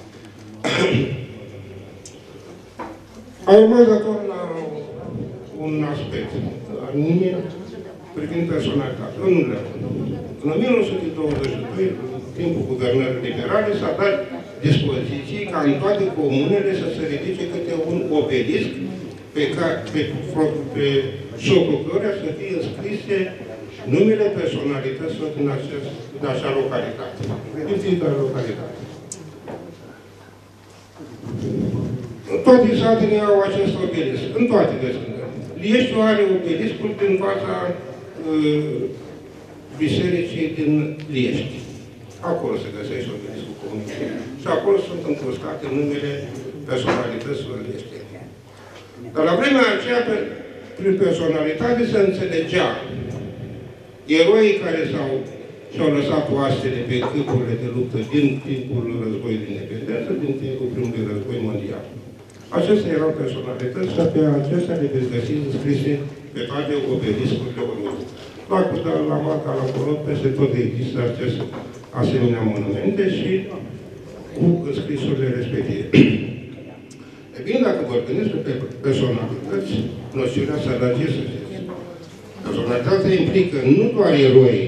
Am urmat dator la un aspect, la mine, privind personalitatea. În în o mie nouă sute douăzeci și doi, în timpul guvernării liberale, s-a dat dispoziții ca în toate comunele să se ridice câte un obelisc pe, care, pe, pe socul căruia să fie înscrise numele personalităților din, acest, din acea localitate. Din fiecare localitate. Toate satele au acest obelisc. În toate găsim. Lieștiul are obeliscul din fața uh, bisericii din Liești. Acolo se găsește obeliscul comunității. Și acolo sunt încrustate numele personalităților Liești. Dar la vremea aceea, pe, prin personalitate, se înțelegea eroii care s-au și-au lăsat oastele pe câmpurile de luptă din timpul războiului de independență, din timpul primului război mondial. Acestea erau personalități și pe acestea le veți găsi înscrise pe toate obeliscurile oriunde. La Cuda, la Marca, la Corot, peste tot există aceste asemenea monumente și cu înscrisurile respective. E bine, dacă vă gândiți pe personalități, noțiunea sărăgie, să știți. Personalitatea implică nu doar eroi,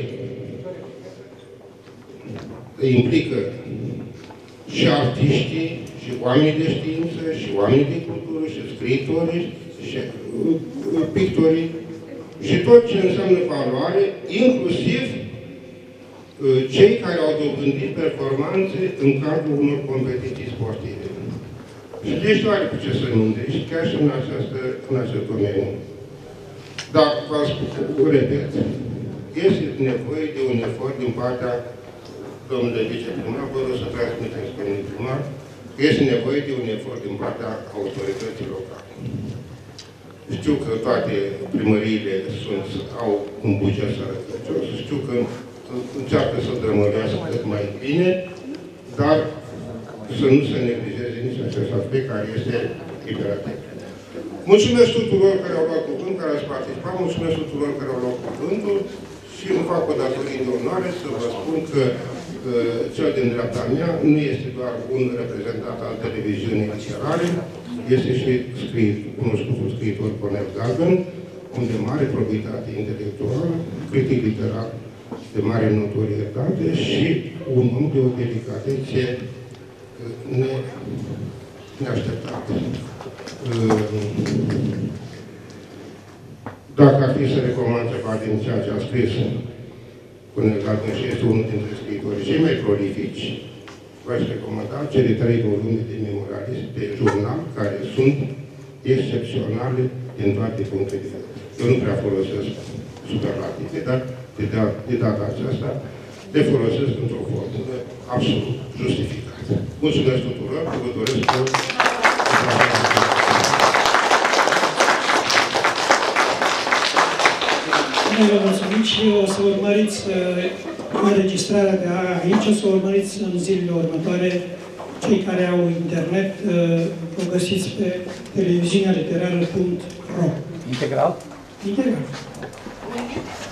implică și artiștii, și oamenii de știință, și oamenii de cultură, și scriitorii, și uh, pictorii, și tot ce înseamnă valoare, inclusiv uh, cei care au dobândit performanțe în cadrul unor competiții sportive. Și deci nu are cu ce să mândrești, chiar și în, această, în acest domeniu. Dar, vă spun, repet, este nevoie de un efort din partea domnului viceprimar, vă rog să transmiteți pe primar, este nevoie de un efort din partea autorității locale. Știu că toate primăriile sunt, au un buget sărăcăcios, știu că încearcă să drămărească cât mai bine, dar să nu se neglijeze nici acest aspect care este imperativ. Mulțumesc tuturor care au luat cuvânt, care ați participat, mulțumesc tuturor care au luat cuvântul și îmi fac o datorie de onoare să vă spun că cel din dreapta mea nu este doar un reprezentant al televiziunii literare, este și scris, cunoscutul scriitor Cornel Galben, om de mare probitate intelectuală, critic literar de mare notorietate și un om de o delicatețe ne, neașteptată. Dacă ar fi să recomand ceva din ceea ce a scris Cornel Galben și este unul dintre scriitorii cei mai prolifici, v-aș recomanda cele trei volume de memorialism de jurnal, care sunt excepționale din toate punctele de vedere. Eu nu prea folosesc superlative, dar de, de, de data aceasta le folosesc într-o formulă absolut justificată. Mulțumesc tuturor, vă doresc o Noi vă mulțumim și o să urmăriți înregistrarea de aici, o să urmăriți în zilele următoare. Cei care au internet, o găsiți pe televiziunea literară punct ro. Integral? Integral.